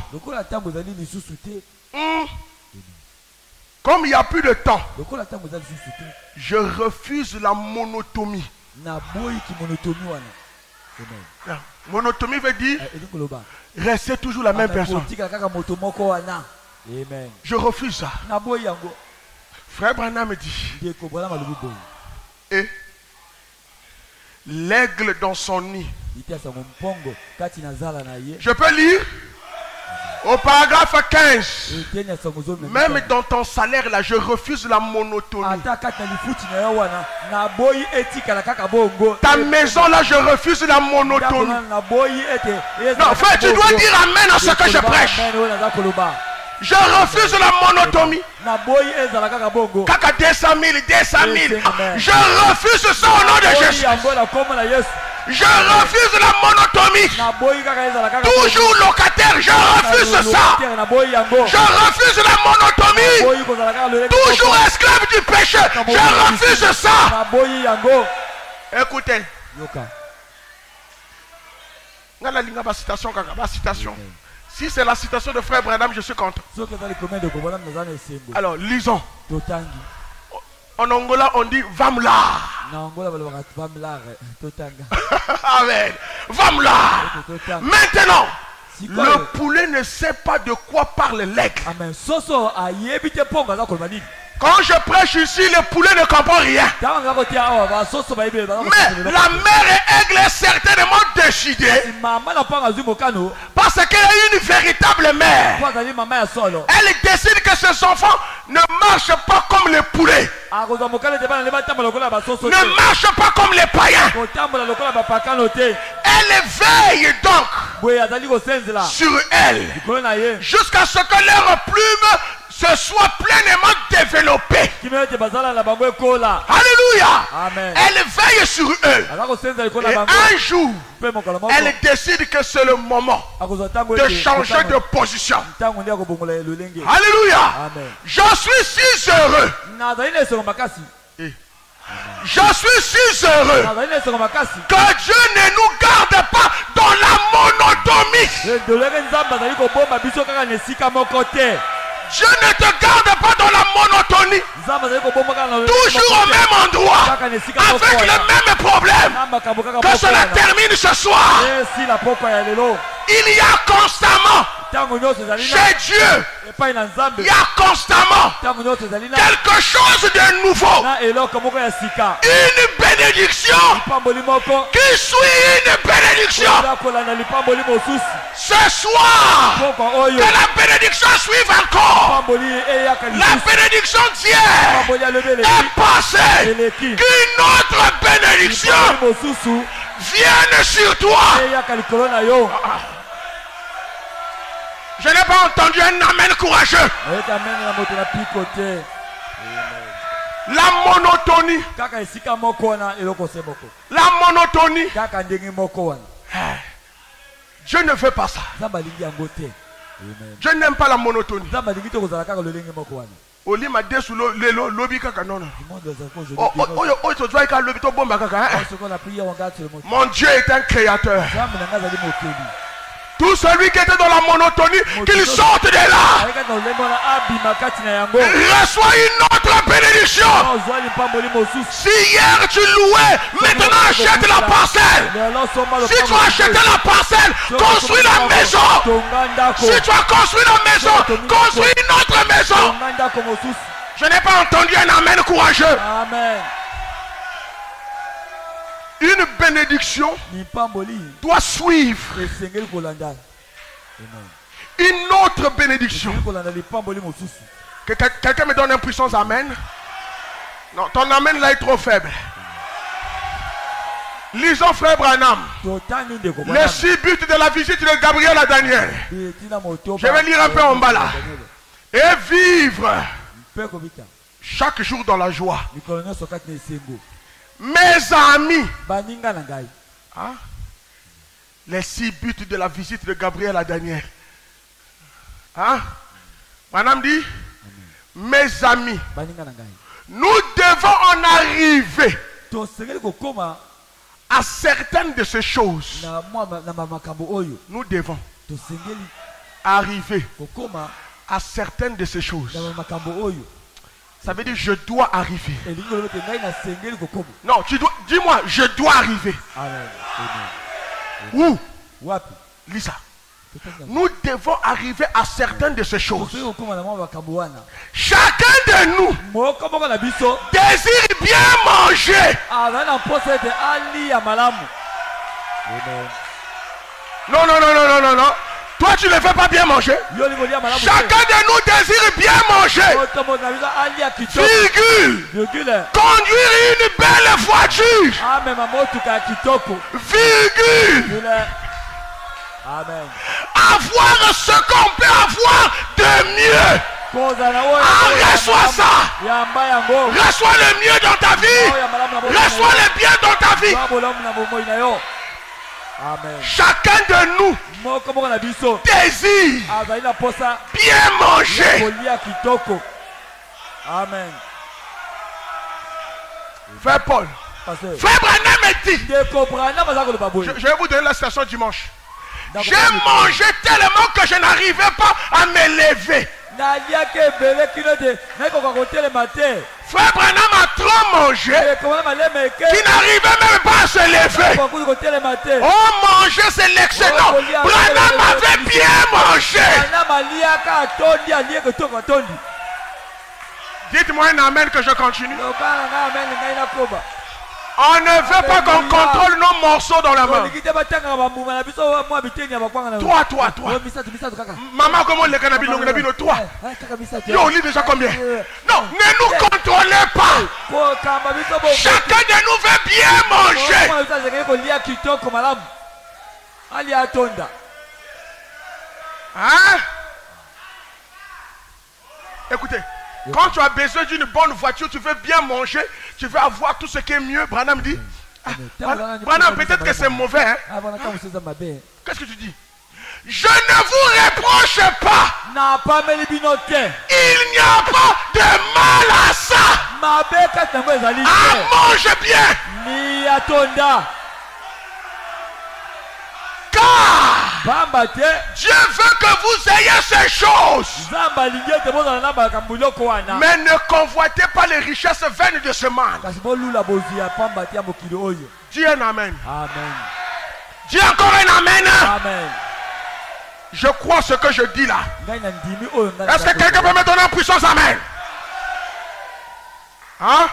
hmm, comme il n'y a plus de temps, je refuse la monotomie. Non. Monotomie veut dire rester toujours la même personne. Amen. Je refuse ça. Frère Branham me dit, et l'aigle dans son nid. Je peux lire au paragraphe quinze. Même dans ton salaire là, je refuse la monotonie. Ta maison là, je refuse la monotonie. Non, frère, tu dois dire amen à ce que je prêche. Je refuse la monotomie. Kaka deux cent mille, deux cent mille. Je refuse ça au nom de Jésus. Je refuse la monotomie. Toujours locataire, je refuse ça. Je refuse la monotomie. Toujours esclave du péché, je refuse ça. Écoutez. Citation. Si c'est la citation de frère Branham, je suis contre. Alors, lisons. En Angola, on dit Vamla. Amen. Vamla. Maintenant, le poulet ne sait pas de quoi parle l'aigle. Quand je prêche ici, le poulet ne comprend rien. Mais la mère aigle est certainement décidée. Parce qu'elle est une véritable mère. Elle décide que ses enfants ne marchent pas comme les poulets. Ne marchent pas comme les païens. Elle veille donc sur elle jusqu'à ce que leurs plumes se soit pleinement développée. Alléluia. Amen. Elle veille sur eux. Et un jour, elle décide que c'est le moment de changer de position. Alléluia. Amen. Je suis si heureux. Je suis si heureux que Dieu ne nous garde pas dans la monotomie. Je ne te garde pas dans la monotonie. Toujours au même endroit. Avec le même problème. Que cela termine ce soir. Il y a constamment chez Dieu, il y a constamment quelque chose de nouveau. Une bénédiction qui suit une bénédiction. Ce soir, que la bénédiction suive encore. La bénédiction d'hier est passée. Qu'une autre bénédiction vienne sur toi. Je n'ai pas entendu un amen courageux. La monotonie. La monotonie. Je ne veux pas ça. Je n'aime pas la monotonie. Oli ma desu lelo lobi kaka non. Mon Dieu est un créateur. Tout celui qui était dans la monotonie, qu'il sorte de là. Reçois une autre bénédiction. Si hier tu louais, maintenant achète la parcelle. Si tu as acheté la parcelle, construis la maison. Si tu as construit la maison, construis une autre maison. Je n'ai pas entendu un amen courageux. Amen. Une bénédiction doit suivre une autre bénédiction. Que quelqu'un me donne une puissance amen. Non, ton amen là est trop faible. Lisons frère Branham. Les six buts de la visite de Gabriel à Daniel. Je vais lire un peu en bas là. Et vivre chaque jour dans la joie. Mes amis, hein? Les six buts de la visite de Gabriel à Daniel. Hein? Madame dit, mes amis, nous devons en arriver à certaines de ces choses. Nous devons arriver à certaines de ces choses. Ça veut dire je dois arriver. Non, tu dois. Dis-moi, je dois arriver. Où? Lisa. Nous devons arriver à certaines de ces choses. Chacun de nous désire bien manger. Non, non, non, non, non, non, non. Toi, tu ne fais pas bien manger. Chacun de nous désire bien manger. Virgule. Conduire une belle voiture. Virgule. Amen. Avoir ce qu'on peut avoir de mieux. Ah, reçois ça. Reçois le mieux dans ta vie. Reçois le bien dans ta vie. Amen. Chacun de nous désire bien manger. Amen. Frère Paul. Frère Branham me dit. Je, je vais vous donner la citation dimanche. J'ai mangé tellement que je n'arrivais pas à me lever. Frère Branham a trop mangé qu'il n'arrivait même pas à se lever. Oh, manger c'est l'excellent. Branham avait bien mangé. Dites-moi un amen que je continue. On ne veut pas qu'on contrôle nos morceaux dans la main. Toi, toi, toi. Maman, comment le cannabis, le toi. Yo, on lit déjà combien? Non, ne nous contrôlez pas. Chacun de nous veut bien manger. Hein? Écoutez. Quand tu as besoin d'une bonne voiture, tu veux bien manger, tu veux avoir tout ce qui est mieux. Branham dit, ah, Branham, peut-être que c'est mauvais. Hein? Qu'est-ce que tu dis? Je ne vous reproche pas. Il n'y a pas de mal à ça. Ah, mange bien. Car Dieu veut que vous ayez ces choses. Mais ne convoitez pas les richesses vaines de ce monde. Dis un amen. Amen. Dis encore un amen. Amen. Je crois ce que je dis là. Est-ce que quelqu'un peut me donner en puissance? Amen. Hein?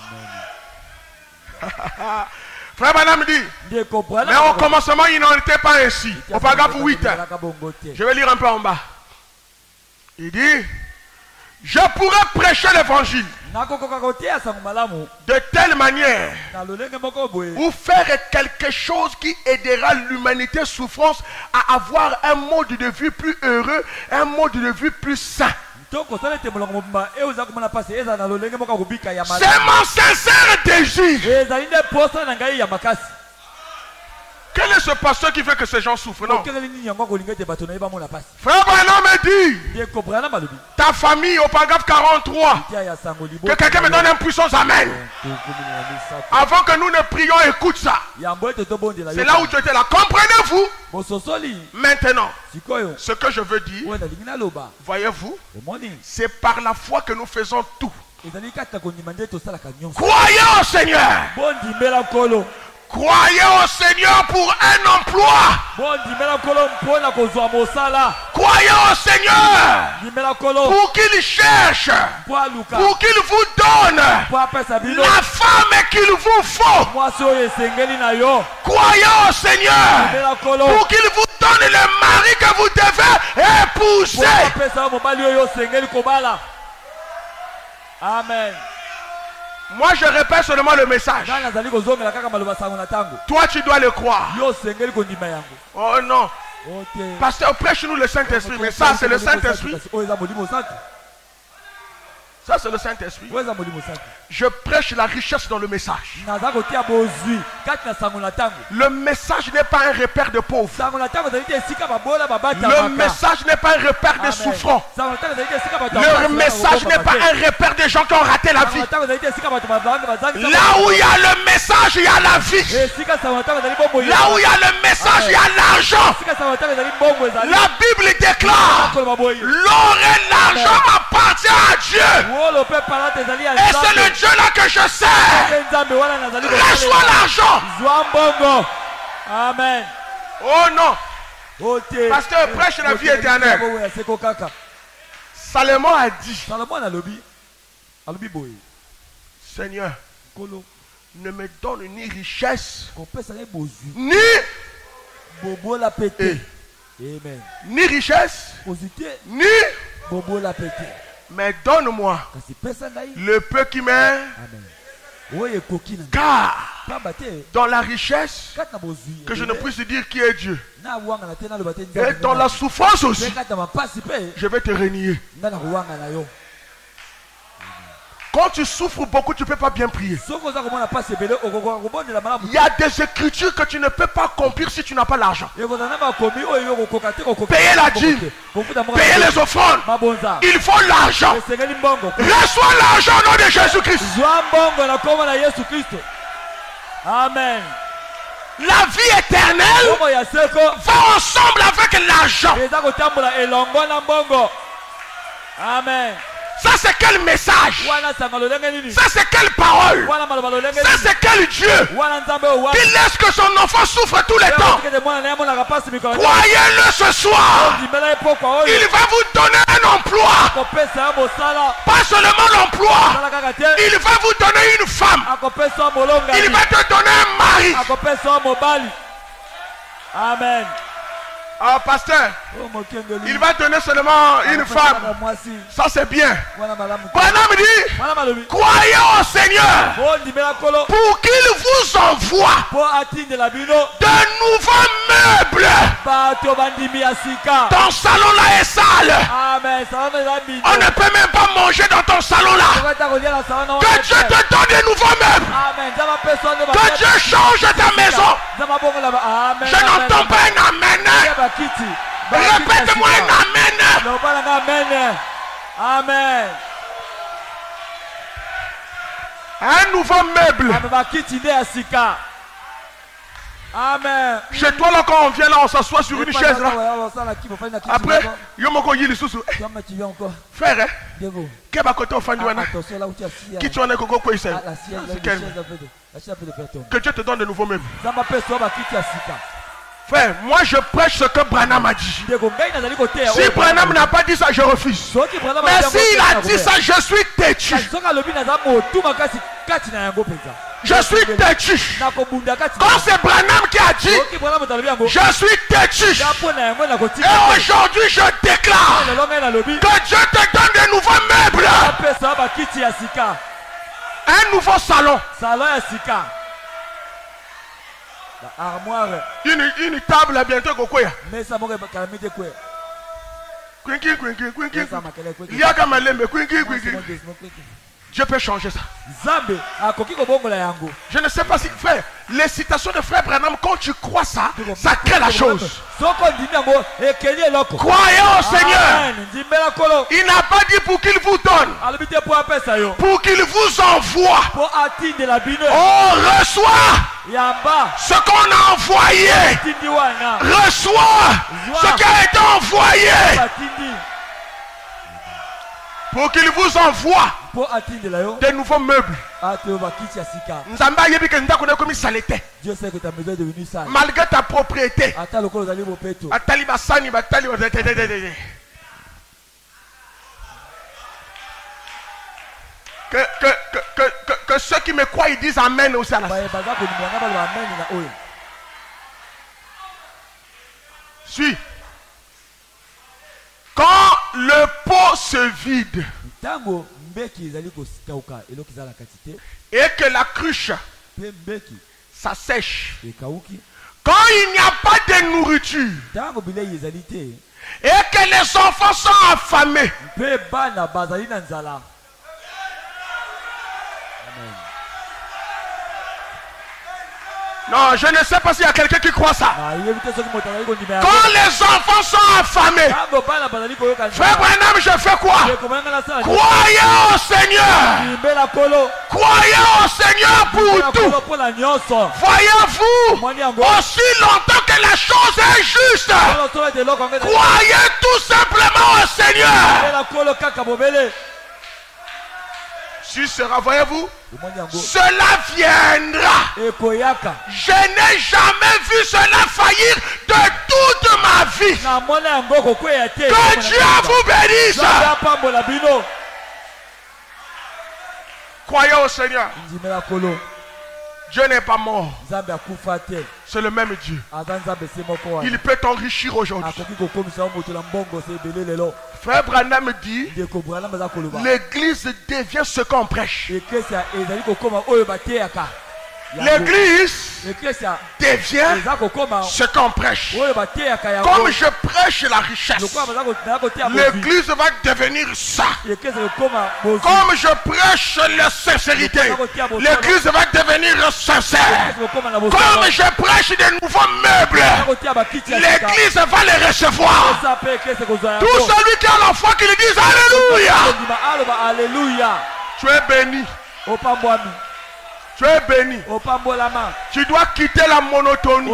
Frère Branham dit, mais au commencement il n'en était pas ainsi. Au paragraphe huit, je vais lire un peu en bas. Il dit, je pourrais prêcher l'évangile de telle manière ou faire quelque chose qui aidera l'humanité souffrance à avoir un mode de vie plus heureux, un mode de vie plus sain. C'est mon sincère désir. Quel est ce pasteur qui fait que ces gens souffrent? Non. Frère Branham me dit, ta famille au paragraphe quarante-trois, que quelqu'un me donne un puissance amen. Avant que nous ne prions, écoute ça. C'est là où tu étais là. Comprenez-vous? Maintenant, ce que je veux dire, voyez-vous, c'est par la foi que nous faisons tout. Croyez au Seigneur. Croyez au Seigneur pour un emploi. Croyez au Seigneur pour qu'il cherche, pour qu'il vous donne la femme qu'il vous faut. Croyez au Seigneur pour qu'il vous donne le mari que vous devez épouser. Amen. Moi je répète seulement le message. Toi tu dois le croire. Oh non. Pasteur, prêche-nous le Saint-Esprit. Mais ça c'est le Saint-Esprit. Ça c'est le Saint-Esprit. Je prêche la richesse dans le message. Le message n'est pas un repère de pauvres. Le message n'est pas un repère de souffrants. Le message n'est pas un repère de gens qui ont raté la vie. Là où il y a le message, il y a la vie. Là où il y a le message, il y a l'argent. La Bible déclare, l'or et l'argent appartiennent à Dieu. Et c'est le Dieu là que je sers. Reçois l'argent. Amen. Oh non. Pasteur prêche la vie éternelle. Salomon a dit. Seigneur, ne me donne ni richesse, ni Amen. Ni richesse, ni mais donne-moi le peu qui m'est. Car dans la richesse, que je ne puisse dire qui est Dieu. Et dans la souffrance aussi, je vais te renier. Quand tu souffres beaucoup, tu ne peux pas bien prier. Il y a des écritures que tu ne peux pas accomplir si tu n'as pas l'argent. Payer la dîme, payer les offrandes, il faut l'argent. Reçois l'argent au nom de Jésus-Christ. Amen. La vie éternelle va ensemble avec l'argent. Amen. Ça c'est quel message? Ça c'est quelle parole? Ça c'est quel Dieu qui laisse que son enfant souffre tout le temps? Croyez-le ce soir. Il va vous donner un emploi. Pas seulement l'emploi. Il va vous donner une femme. Il va te donner un mari. Amen. Ah, pasteur, il va donner seulement une femme. Ça c'est bien. Branham dit, croyez au Seigneur pour qu'il vous envoie de nouveaux meubles. Ton salon là est sale. On ne peut même pas manger dans ton salon là. Que Dieu te donne de nouveaux meubles. Que Dieu change ta maison. Je n'entends pas un amen. Répète-moi un amen. Amen. Un nouveau meuble. Amen. Chez toi là, quand on vient là, on s'assoit sur une chaise là. Après, Yomoko Yili Susu. Frère, hein? Quel est côté au fan du Wana? Qui tu en es Koko Koïsel? Que Dieu te donne de nouveaux meubles. Frère, moi je prêche ce que Branham a dit. Si Branham n'a pas dit ça, je refuse. Mais s'il a dit ça, je suis têtu. Je suis têtu. Quand c'est Branham qui a dit, je suis têtu. Et aujourd'hui, je déclare que Dieu te donne de nouveaux meubles. Un nouveau salon. Armoire. Une, une table à bientôt quoi? Mais ça m'aurait pas calmé de quoi? Dieu peut changer ça. Je ne sais pas si frère, les citations de frère Branham, quand tu crois ça, ça crée la chose. Croyez au Seigneur. Il n'a pas dit pour qu'il vous donne, pour qu'il vous envoie. Oh, reçois ce qu'on a envoyé. Reçois ce qui a été envoyé. Pour qu'il vous envoie de nouveaux meubles. Dieu sait que ta maison est devenue sale. Malgré ta propriété. Que, que, que, que, que, que ceux qui me croient, ils disent Amen aussi à la fin. Suis. Quand le pot se vide et que la cruche s'assèche, quand il n'y a pas de nourriture et que les enfants sont affamés, non, je ne sais pas s'il y a quelqu'un qui croit ça. Quand les enfants sont affamés, frère Branham, je fais quoi? Croyez au Seigneur. Croyez au Seigneur pour tout. Voyez-vous, aussi longtemps que la chose est juste, croyez tout simplement au Seigneur. Si sera, voyez-vous, cela viendra. Je n'ai jamais vu cela faillir de toute ma vie. Que Dieu vous bénisse. Croyez au Seigneur. Dieu n'est pas mort. C'est le même Dieu. Il peut t'enrichir aujourd'hui. Frère Branham dit, l'église devient ce qu'on prêche. L'église devient ce qu'on prêche. Comme je prêche la richesse, l'église va devenir ça. Comme je prêche la sincérité, l'église va devenir sincère. Comme je prêche des nouveaux meubles, l'église va les recevoir. Tout celui qui a la foi qui lui dise Alléluia. Tu es béni. Tu es béni. Tu dois quitter la monotonie.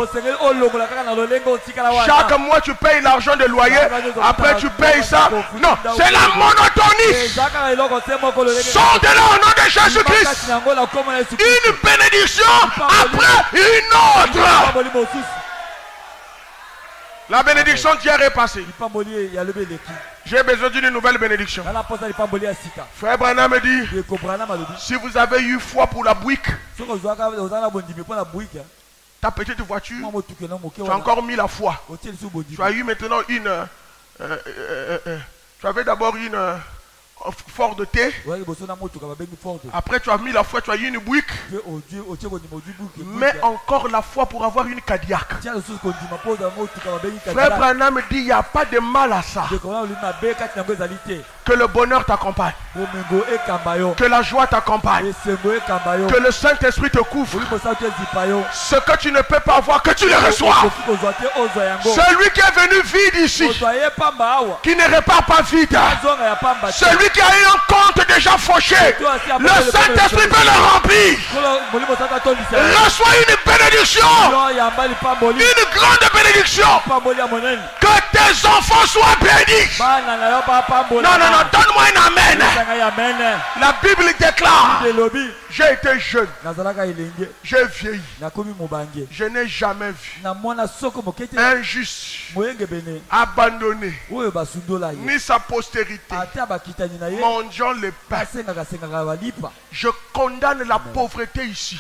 Chaque mois tu payes l'argent de loyer. Après tu payes ça. Non, c'est la monotonie. Sors de là au nom de Jésus-Christ. Une bénédiction après une autre. La bénédiction d'hier est passée. J'ai besoin d'une nouvelle bénédiction. Frère Branham me dit, si vous avez eu foi pour la bouique, ta petite voiture, tu as encore mis la foi. Tu as eu maintenant une... Euh, euh, euh, euh, tu avais d'abord une... Euh, Fort de thé. Après tu as mis la foi, tu as eu une bouique. Mais encore la foi pour avoir une Cadillac. Frère Branham dit il n'y a pas de mal à ça. Que le bonheur t'accompagne. Que la joie t'accompagne. Que le Saint-Esprit te couvre. Ce que tu ne peux pas avoir, que tu le reçois. Celui qui est venu vide ici, qui ne répare pas vide. Celui qui a eu un compte déjà fauché, le Saint-Esprit peut le remplir. Reçois une bénédiction, une grande bénédiction. Que tes enfants soient bénis. Non, non, non, donne-moi un amen. La Bible déclare, j'ai été jeune, j'ai vieilli, je n'ai jamais vu un juste abandonné, ni sa postérité mendiant le pain. Je condamne la pauvreté ici.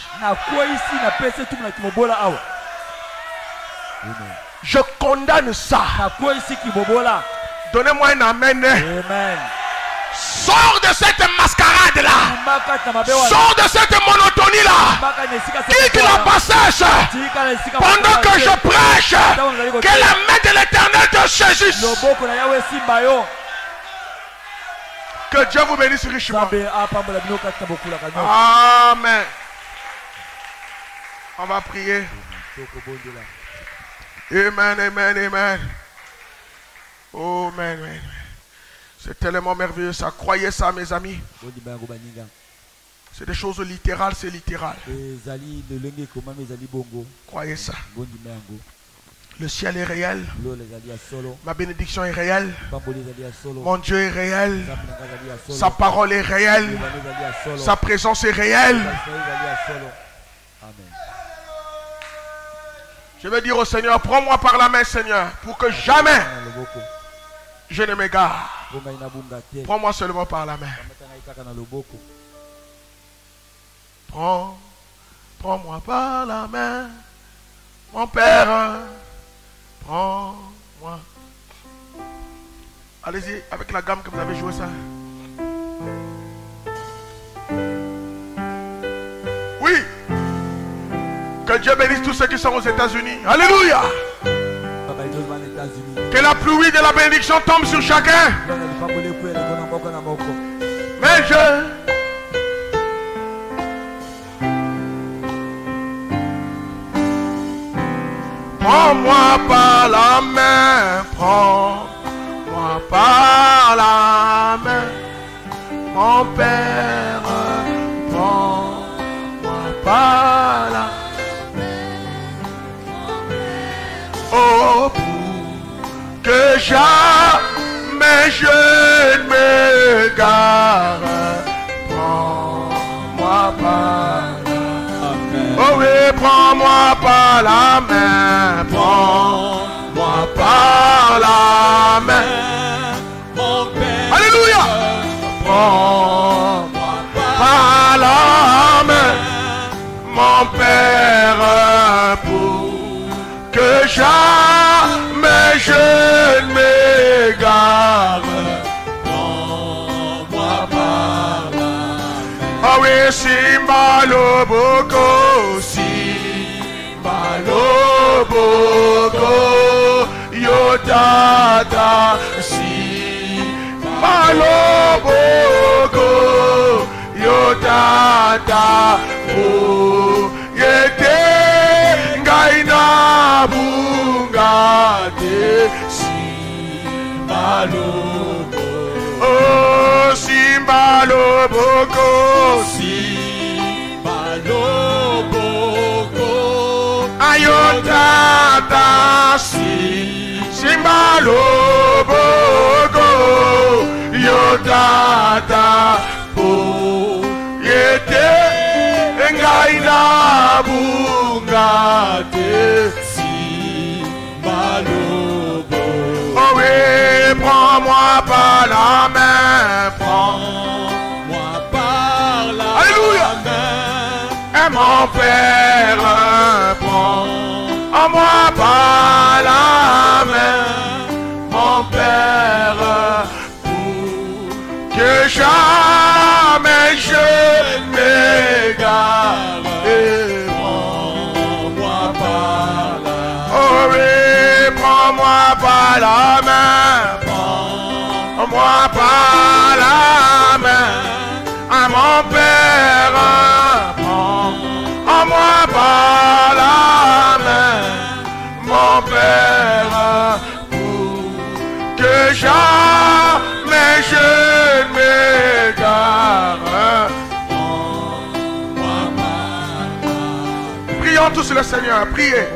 Je condamne ça. Donnez-moi un amen. Amen. Sors de cette mascarade là. Sors de cette monotonie là. Quitte la passage. Pendant que je prêche, que la main de l'Éternel te saisisse. Que Dieu vous bénisse richement. Amen. On va prier. Amen, amen, amen. Oh, amen, amen. C'est tellement merveilleux ça. Croyez ça, mes amis. C'est des choses littérales, c'est littéral. Croyez ça. Le ciel est réel. Ma bénédiction est réelle. Mon Dieu est réel. Sa parole est réelle. Sa présence est réelle. Je vais dire au Seigneur, prends-moi par la main, Seigneur, pour que jamais je ne m'égare. Prends-moi seulement par la main. Prends, prends-moi par la main, mon Père. Prends-moi. Allez-y, avec la gamme que vous avez joué ça. Oui. Que Dieu bénisse tous ceux qui sont aux États-Unis. Alléluia. Que la pluie de la bénédiction tombe sur chacun. Mais je... Prends-moi par la main, prends-moi par la main, mon Père, prends-moi par la main, oh, pour que jamais je ne me gare, prends par la main, prends-moi par la main, mon Père. Alléluia. Prends-moi par la main, mon Père, pour que jamais je ne m'égare. Prends-moi par la main. Ah oui, Simbalo Boko, Simbalo Boko, Yotata, Simbalo Boko, Yotata, oh, Yete, Ngaina Bungate, Simbalo Boko, oh, Simbalo Boko, Simbalo Boko, Ayotata, Simbalo Boko, Yotata, oh, Yete, Ngaina Bungate, Simbalo Boko. Oh oui, prends-moi par la main, prends-moi par la Alléluia. main. Et mon Père, prends-moi par la main, mon Père, pour que jamais je m'égare. Prends-moi par la main. Oh oui, prends-moi par la main, prends-moi par la main, à mon Père, prends-moi par la main, mon Père, pour que jamais je ne m'égare. Prends-moi par la main. Prions tous le Seigneur, priez.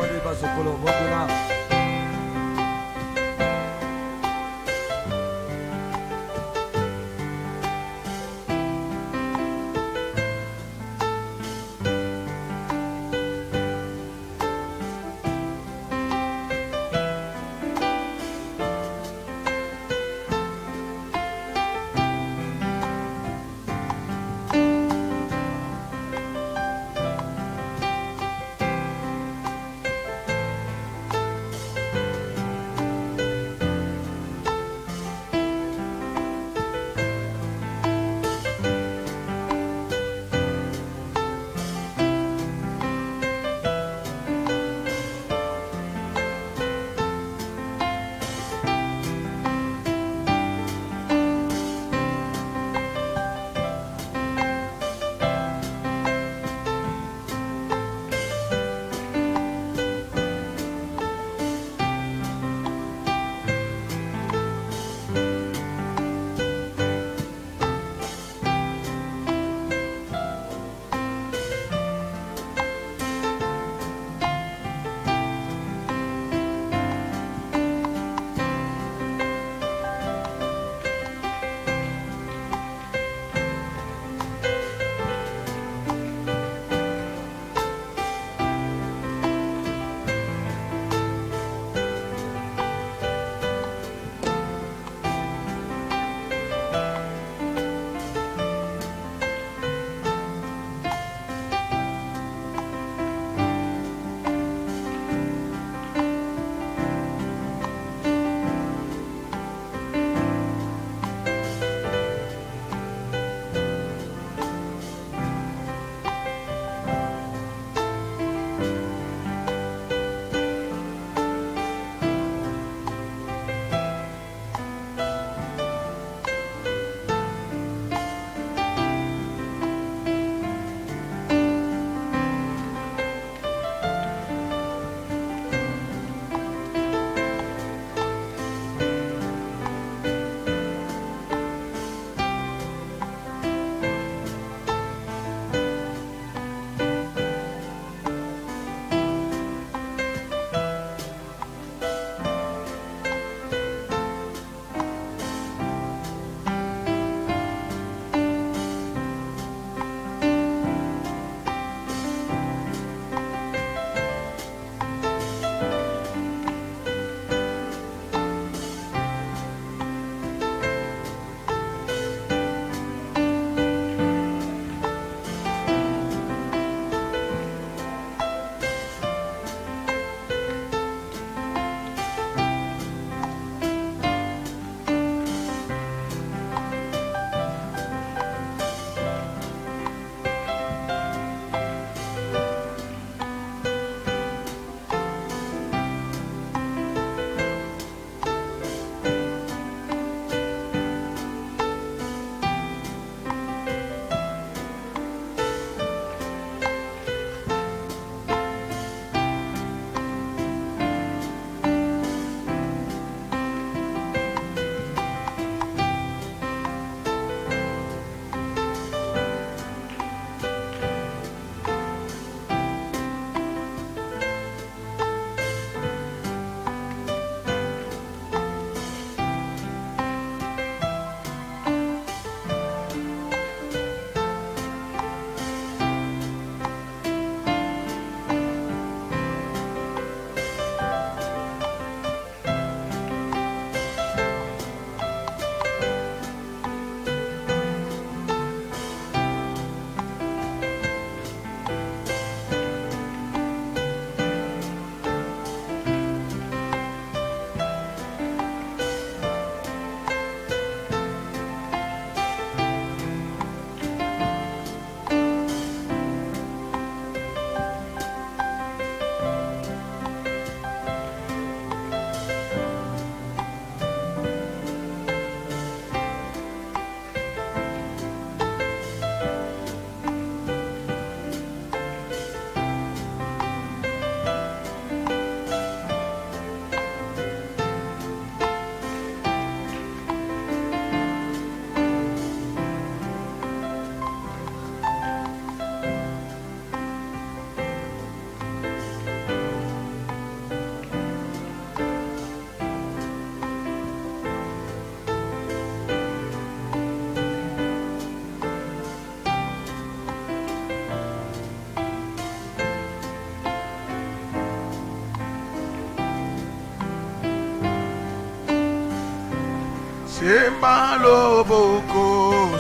Simbaloboko,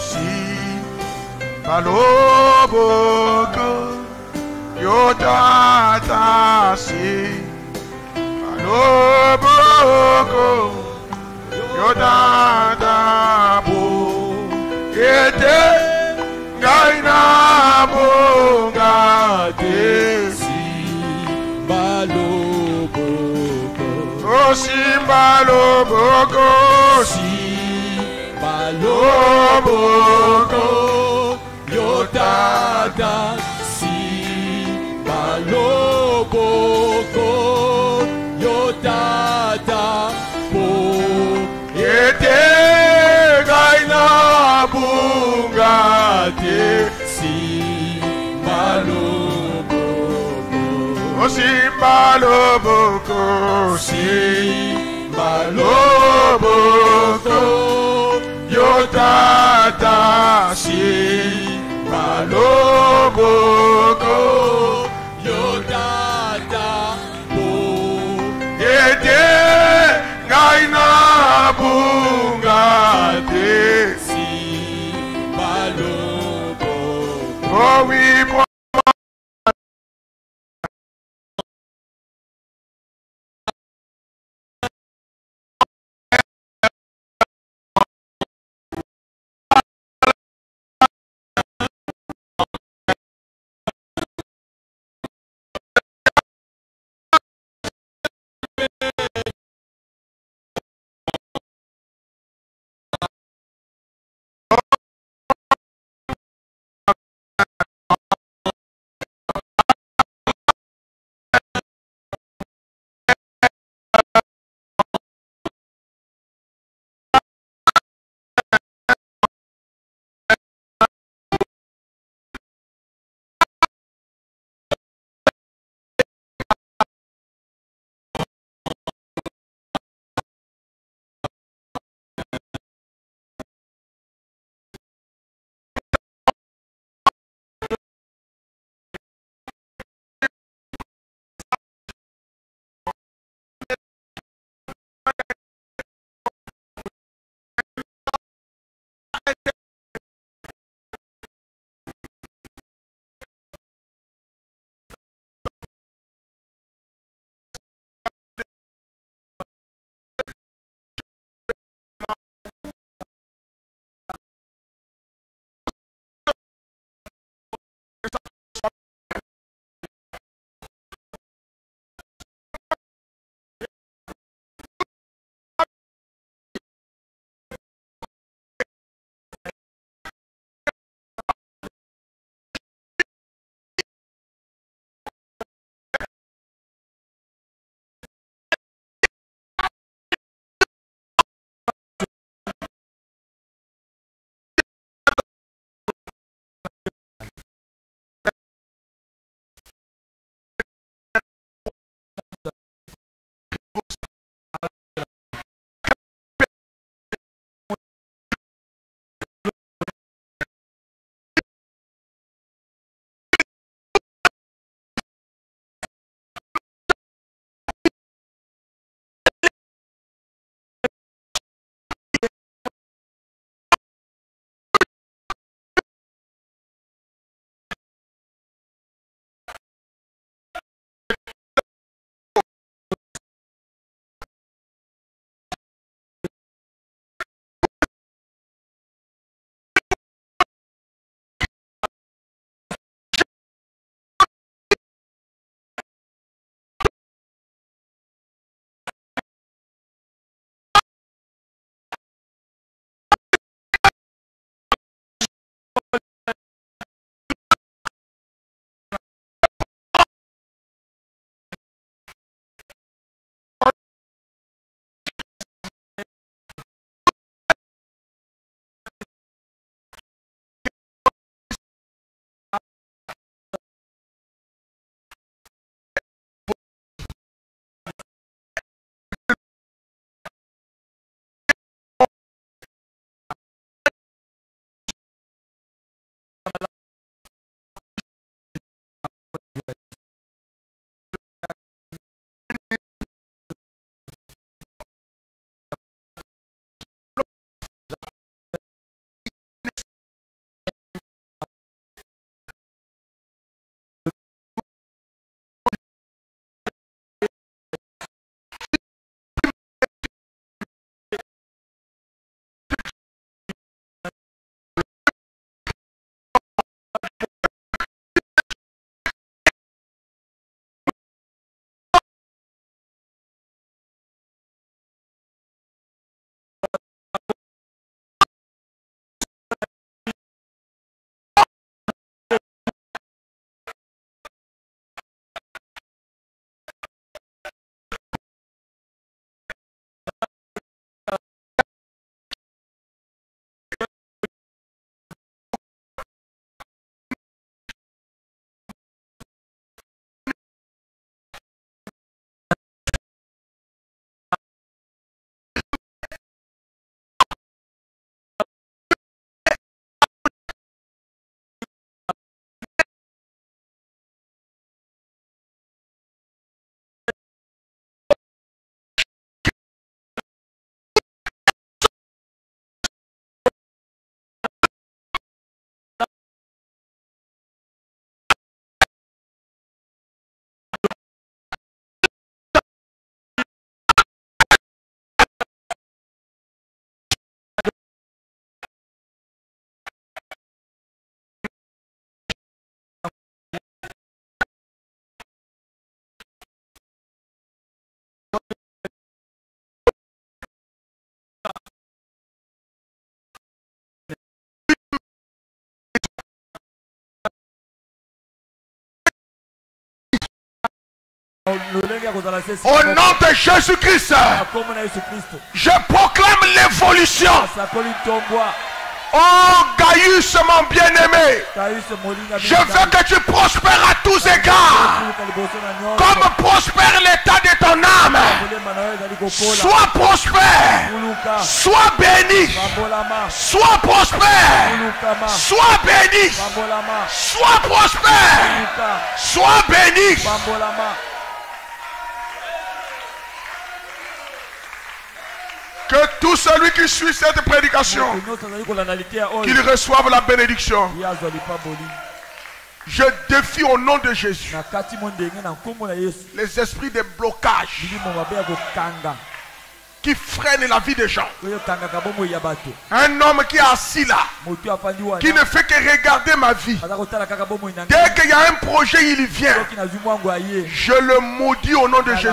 Simbaloboko, Yodata, Simbaloboko, Yodata, Bo, Yete, Gaina, Bongate, Simbaloboko, Oh, Simbaloboko, Simbaloboko, Yodata, Simbaloboko, Yodata, Bo, Yete, Gaina, Bungate, Simbaloboko, Oh, Simbaloboko, Simbaloboko, Yodata, Simbaloboko, Yodata, Bo, Yete, Gaina, Bungate, Simbaloboko. Oh oui, Au nom de Jésus-Christ, je proclame l'évolution. Oh Gaius, mon bien-aimé, je veux que tu prospères à tous égards, comme prospère l'état de ton âme. Sois prospère, sois béni, sois prospère, sois béni, sois prospère, sois béni. Que tout celui qui suit cette prédication, qu'il reçoive la bénédiction. Je défie au nom de Jésus les esprits de blocage qui freinent la vie des gens. Un homme qui est assis là, qui ne fait que regarder ma vie. Dès qu'il y a un projet, il vient. Je le maudis au nom de Jésus.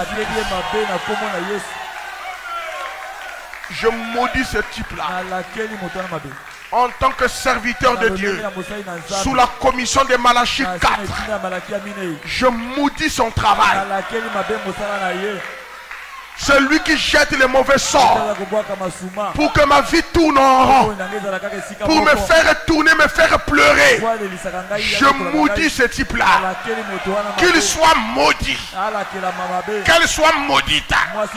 Je maudis ce type-là. En tant que serviteur de Dieu, sous la commission de Malachie quatre, je maudis son travail. Celui qui jette les mauvais sorts pour que ma vie tourne en rond, pour me faire tourner, me faire pleurer. Je maudis ce type-là. Qu'il soit maudit. Qu'elle soit maudite.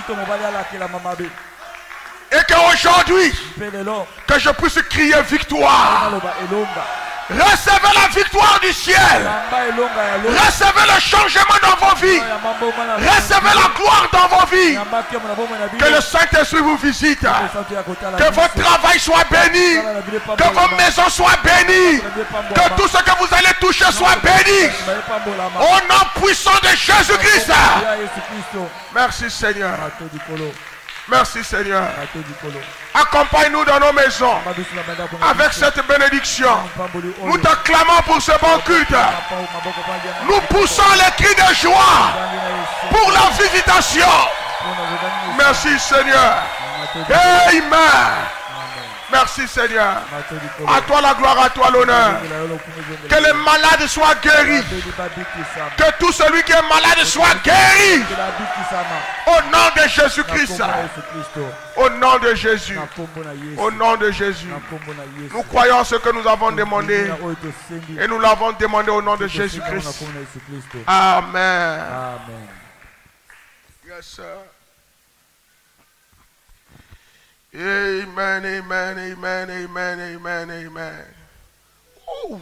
Et qu'aujourd'hui, que je puisse crier victoire. Recevez la victoire du ciel. Recevez le changement dans vos vies. Recevez la gloire dans vos vies. Que le Saint-Esprit vous visite. Que votre travail soit béni. Que vos maisons soient bénies. Que tout ce que vous allez toucher soit béni. Au nom puissant de Jésus-Christ. Merci Seigneur. Merci Seigneur. Accompagne-nous dans nos maisons avec cette bénédiction. Nous t'acclamons pour ce bon culte. Nous poussons les cris de joie pour la visitation. Merci Seigneur. Amen. Merci Seigneur. À toi la gloire, à toi l'honneur. Que les malades soient guéris. Que tout celui qui est malade soit guéri. Au nom de Jésus-Christ. Au nom de Jésus. Au nom de Jésus. Nous croyons ce que nous avons demandé. Et nous l'avons demandé au nom de Jésus-Christ. Amen. Yes, sir. Amen, amen, amen, amen, amen, amen. Ooh.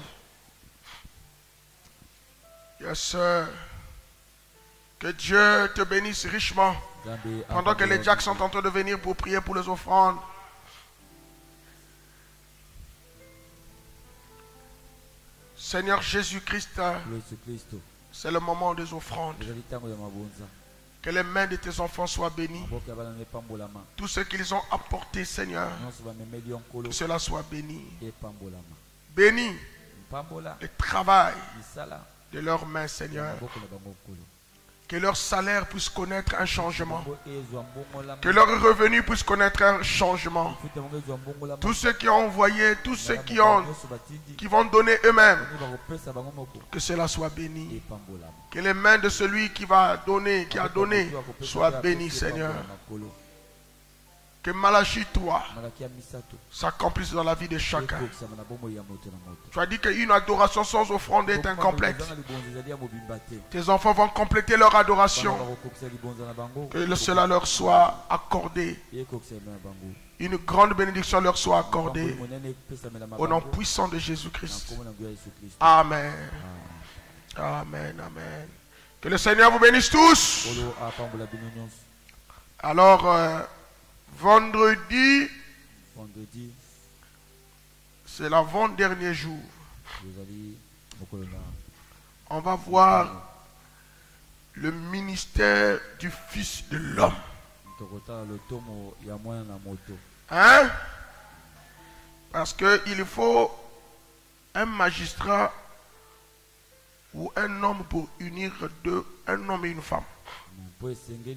Yes, sir. Que Dieu te bénisse richement. Pendant que les Jacks sont en train de venir pour prier pour les offrandes. Seigneur Jésus-Christ, c'est le moment des offrandes. Que les mains de tes enfants soient bénies. Tout ce qu'ils ont apporté, Seigneur, que cela soit béni. Bénis le travail de leurs mains, Seigneur. Que leur salaire puisse connaître un changement. Que leur revenu puisse connaître un changement. Tous ceux qui ont envoyé, tous ceux qui, ont, qui vont donner eux-mêmes, que cela soit béni. Que les mains de celui qui va donner, qui a donné, soient bénies, Seigneur. Que Malachie trois s'accomplisse dans la vie de chacun. Tu as dit qu'une adoration sans offrande est incomplète. Tes enfants vont compléter leur adoration. Que cela leur soit accordé. Une grande bénédiction leur soit accordée. Au nom puissant de Jésus-Christ. Amen. Amen, amen. Que le Seigneur vous bénisse tous. Alors, euh, vendredi, vendredi c'est l'avant-dernier jour. On va voir le ministère du Fils de l'homme. Hein? Parce qu'il faut un magistrat ou un homme pour unir deux, un homme et une femme. Il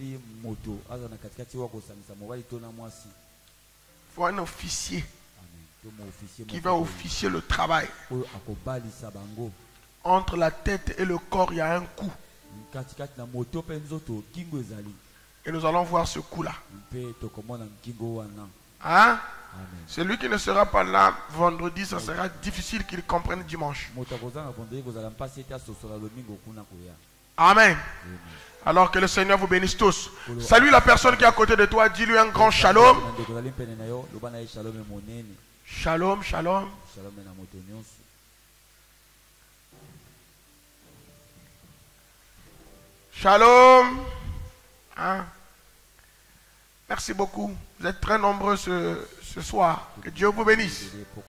faut un officier qui va officier le travail. Entre la tête et le corps, il y a un cou. Et nous allons voir ce coup-là. Hein? Celui qui ne sera pas là vendredi, ça sera difficile qu'il comprenne dimanche. Amen. Alors que le Seigneur vous bénisse tous. Salue la personne qui est à côté de toi, dis-lui un grand shalom. Shalom, shalom. Shalom. Hein? Merci beaucoup. Vous êtes très nombreux ce, ce soir. Que Dieu vous bénisse.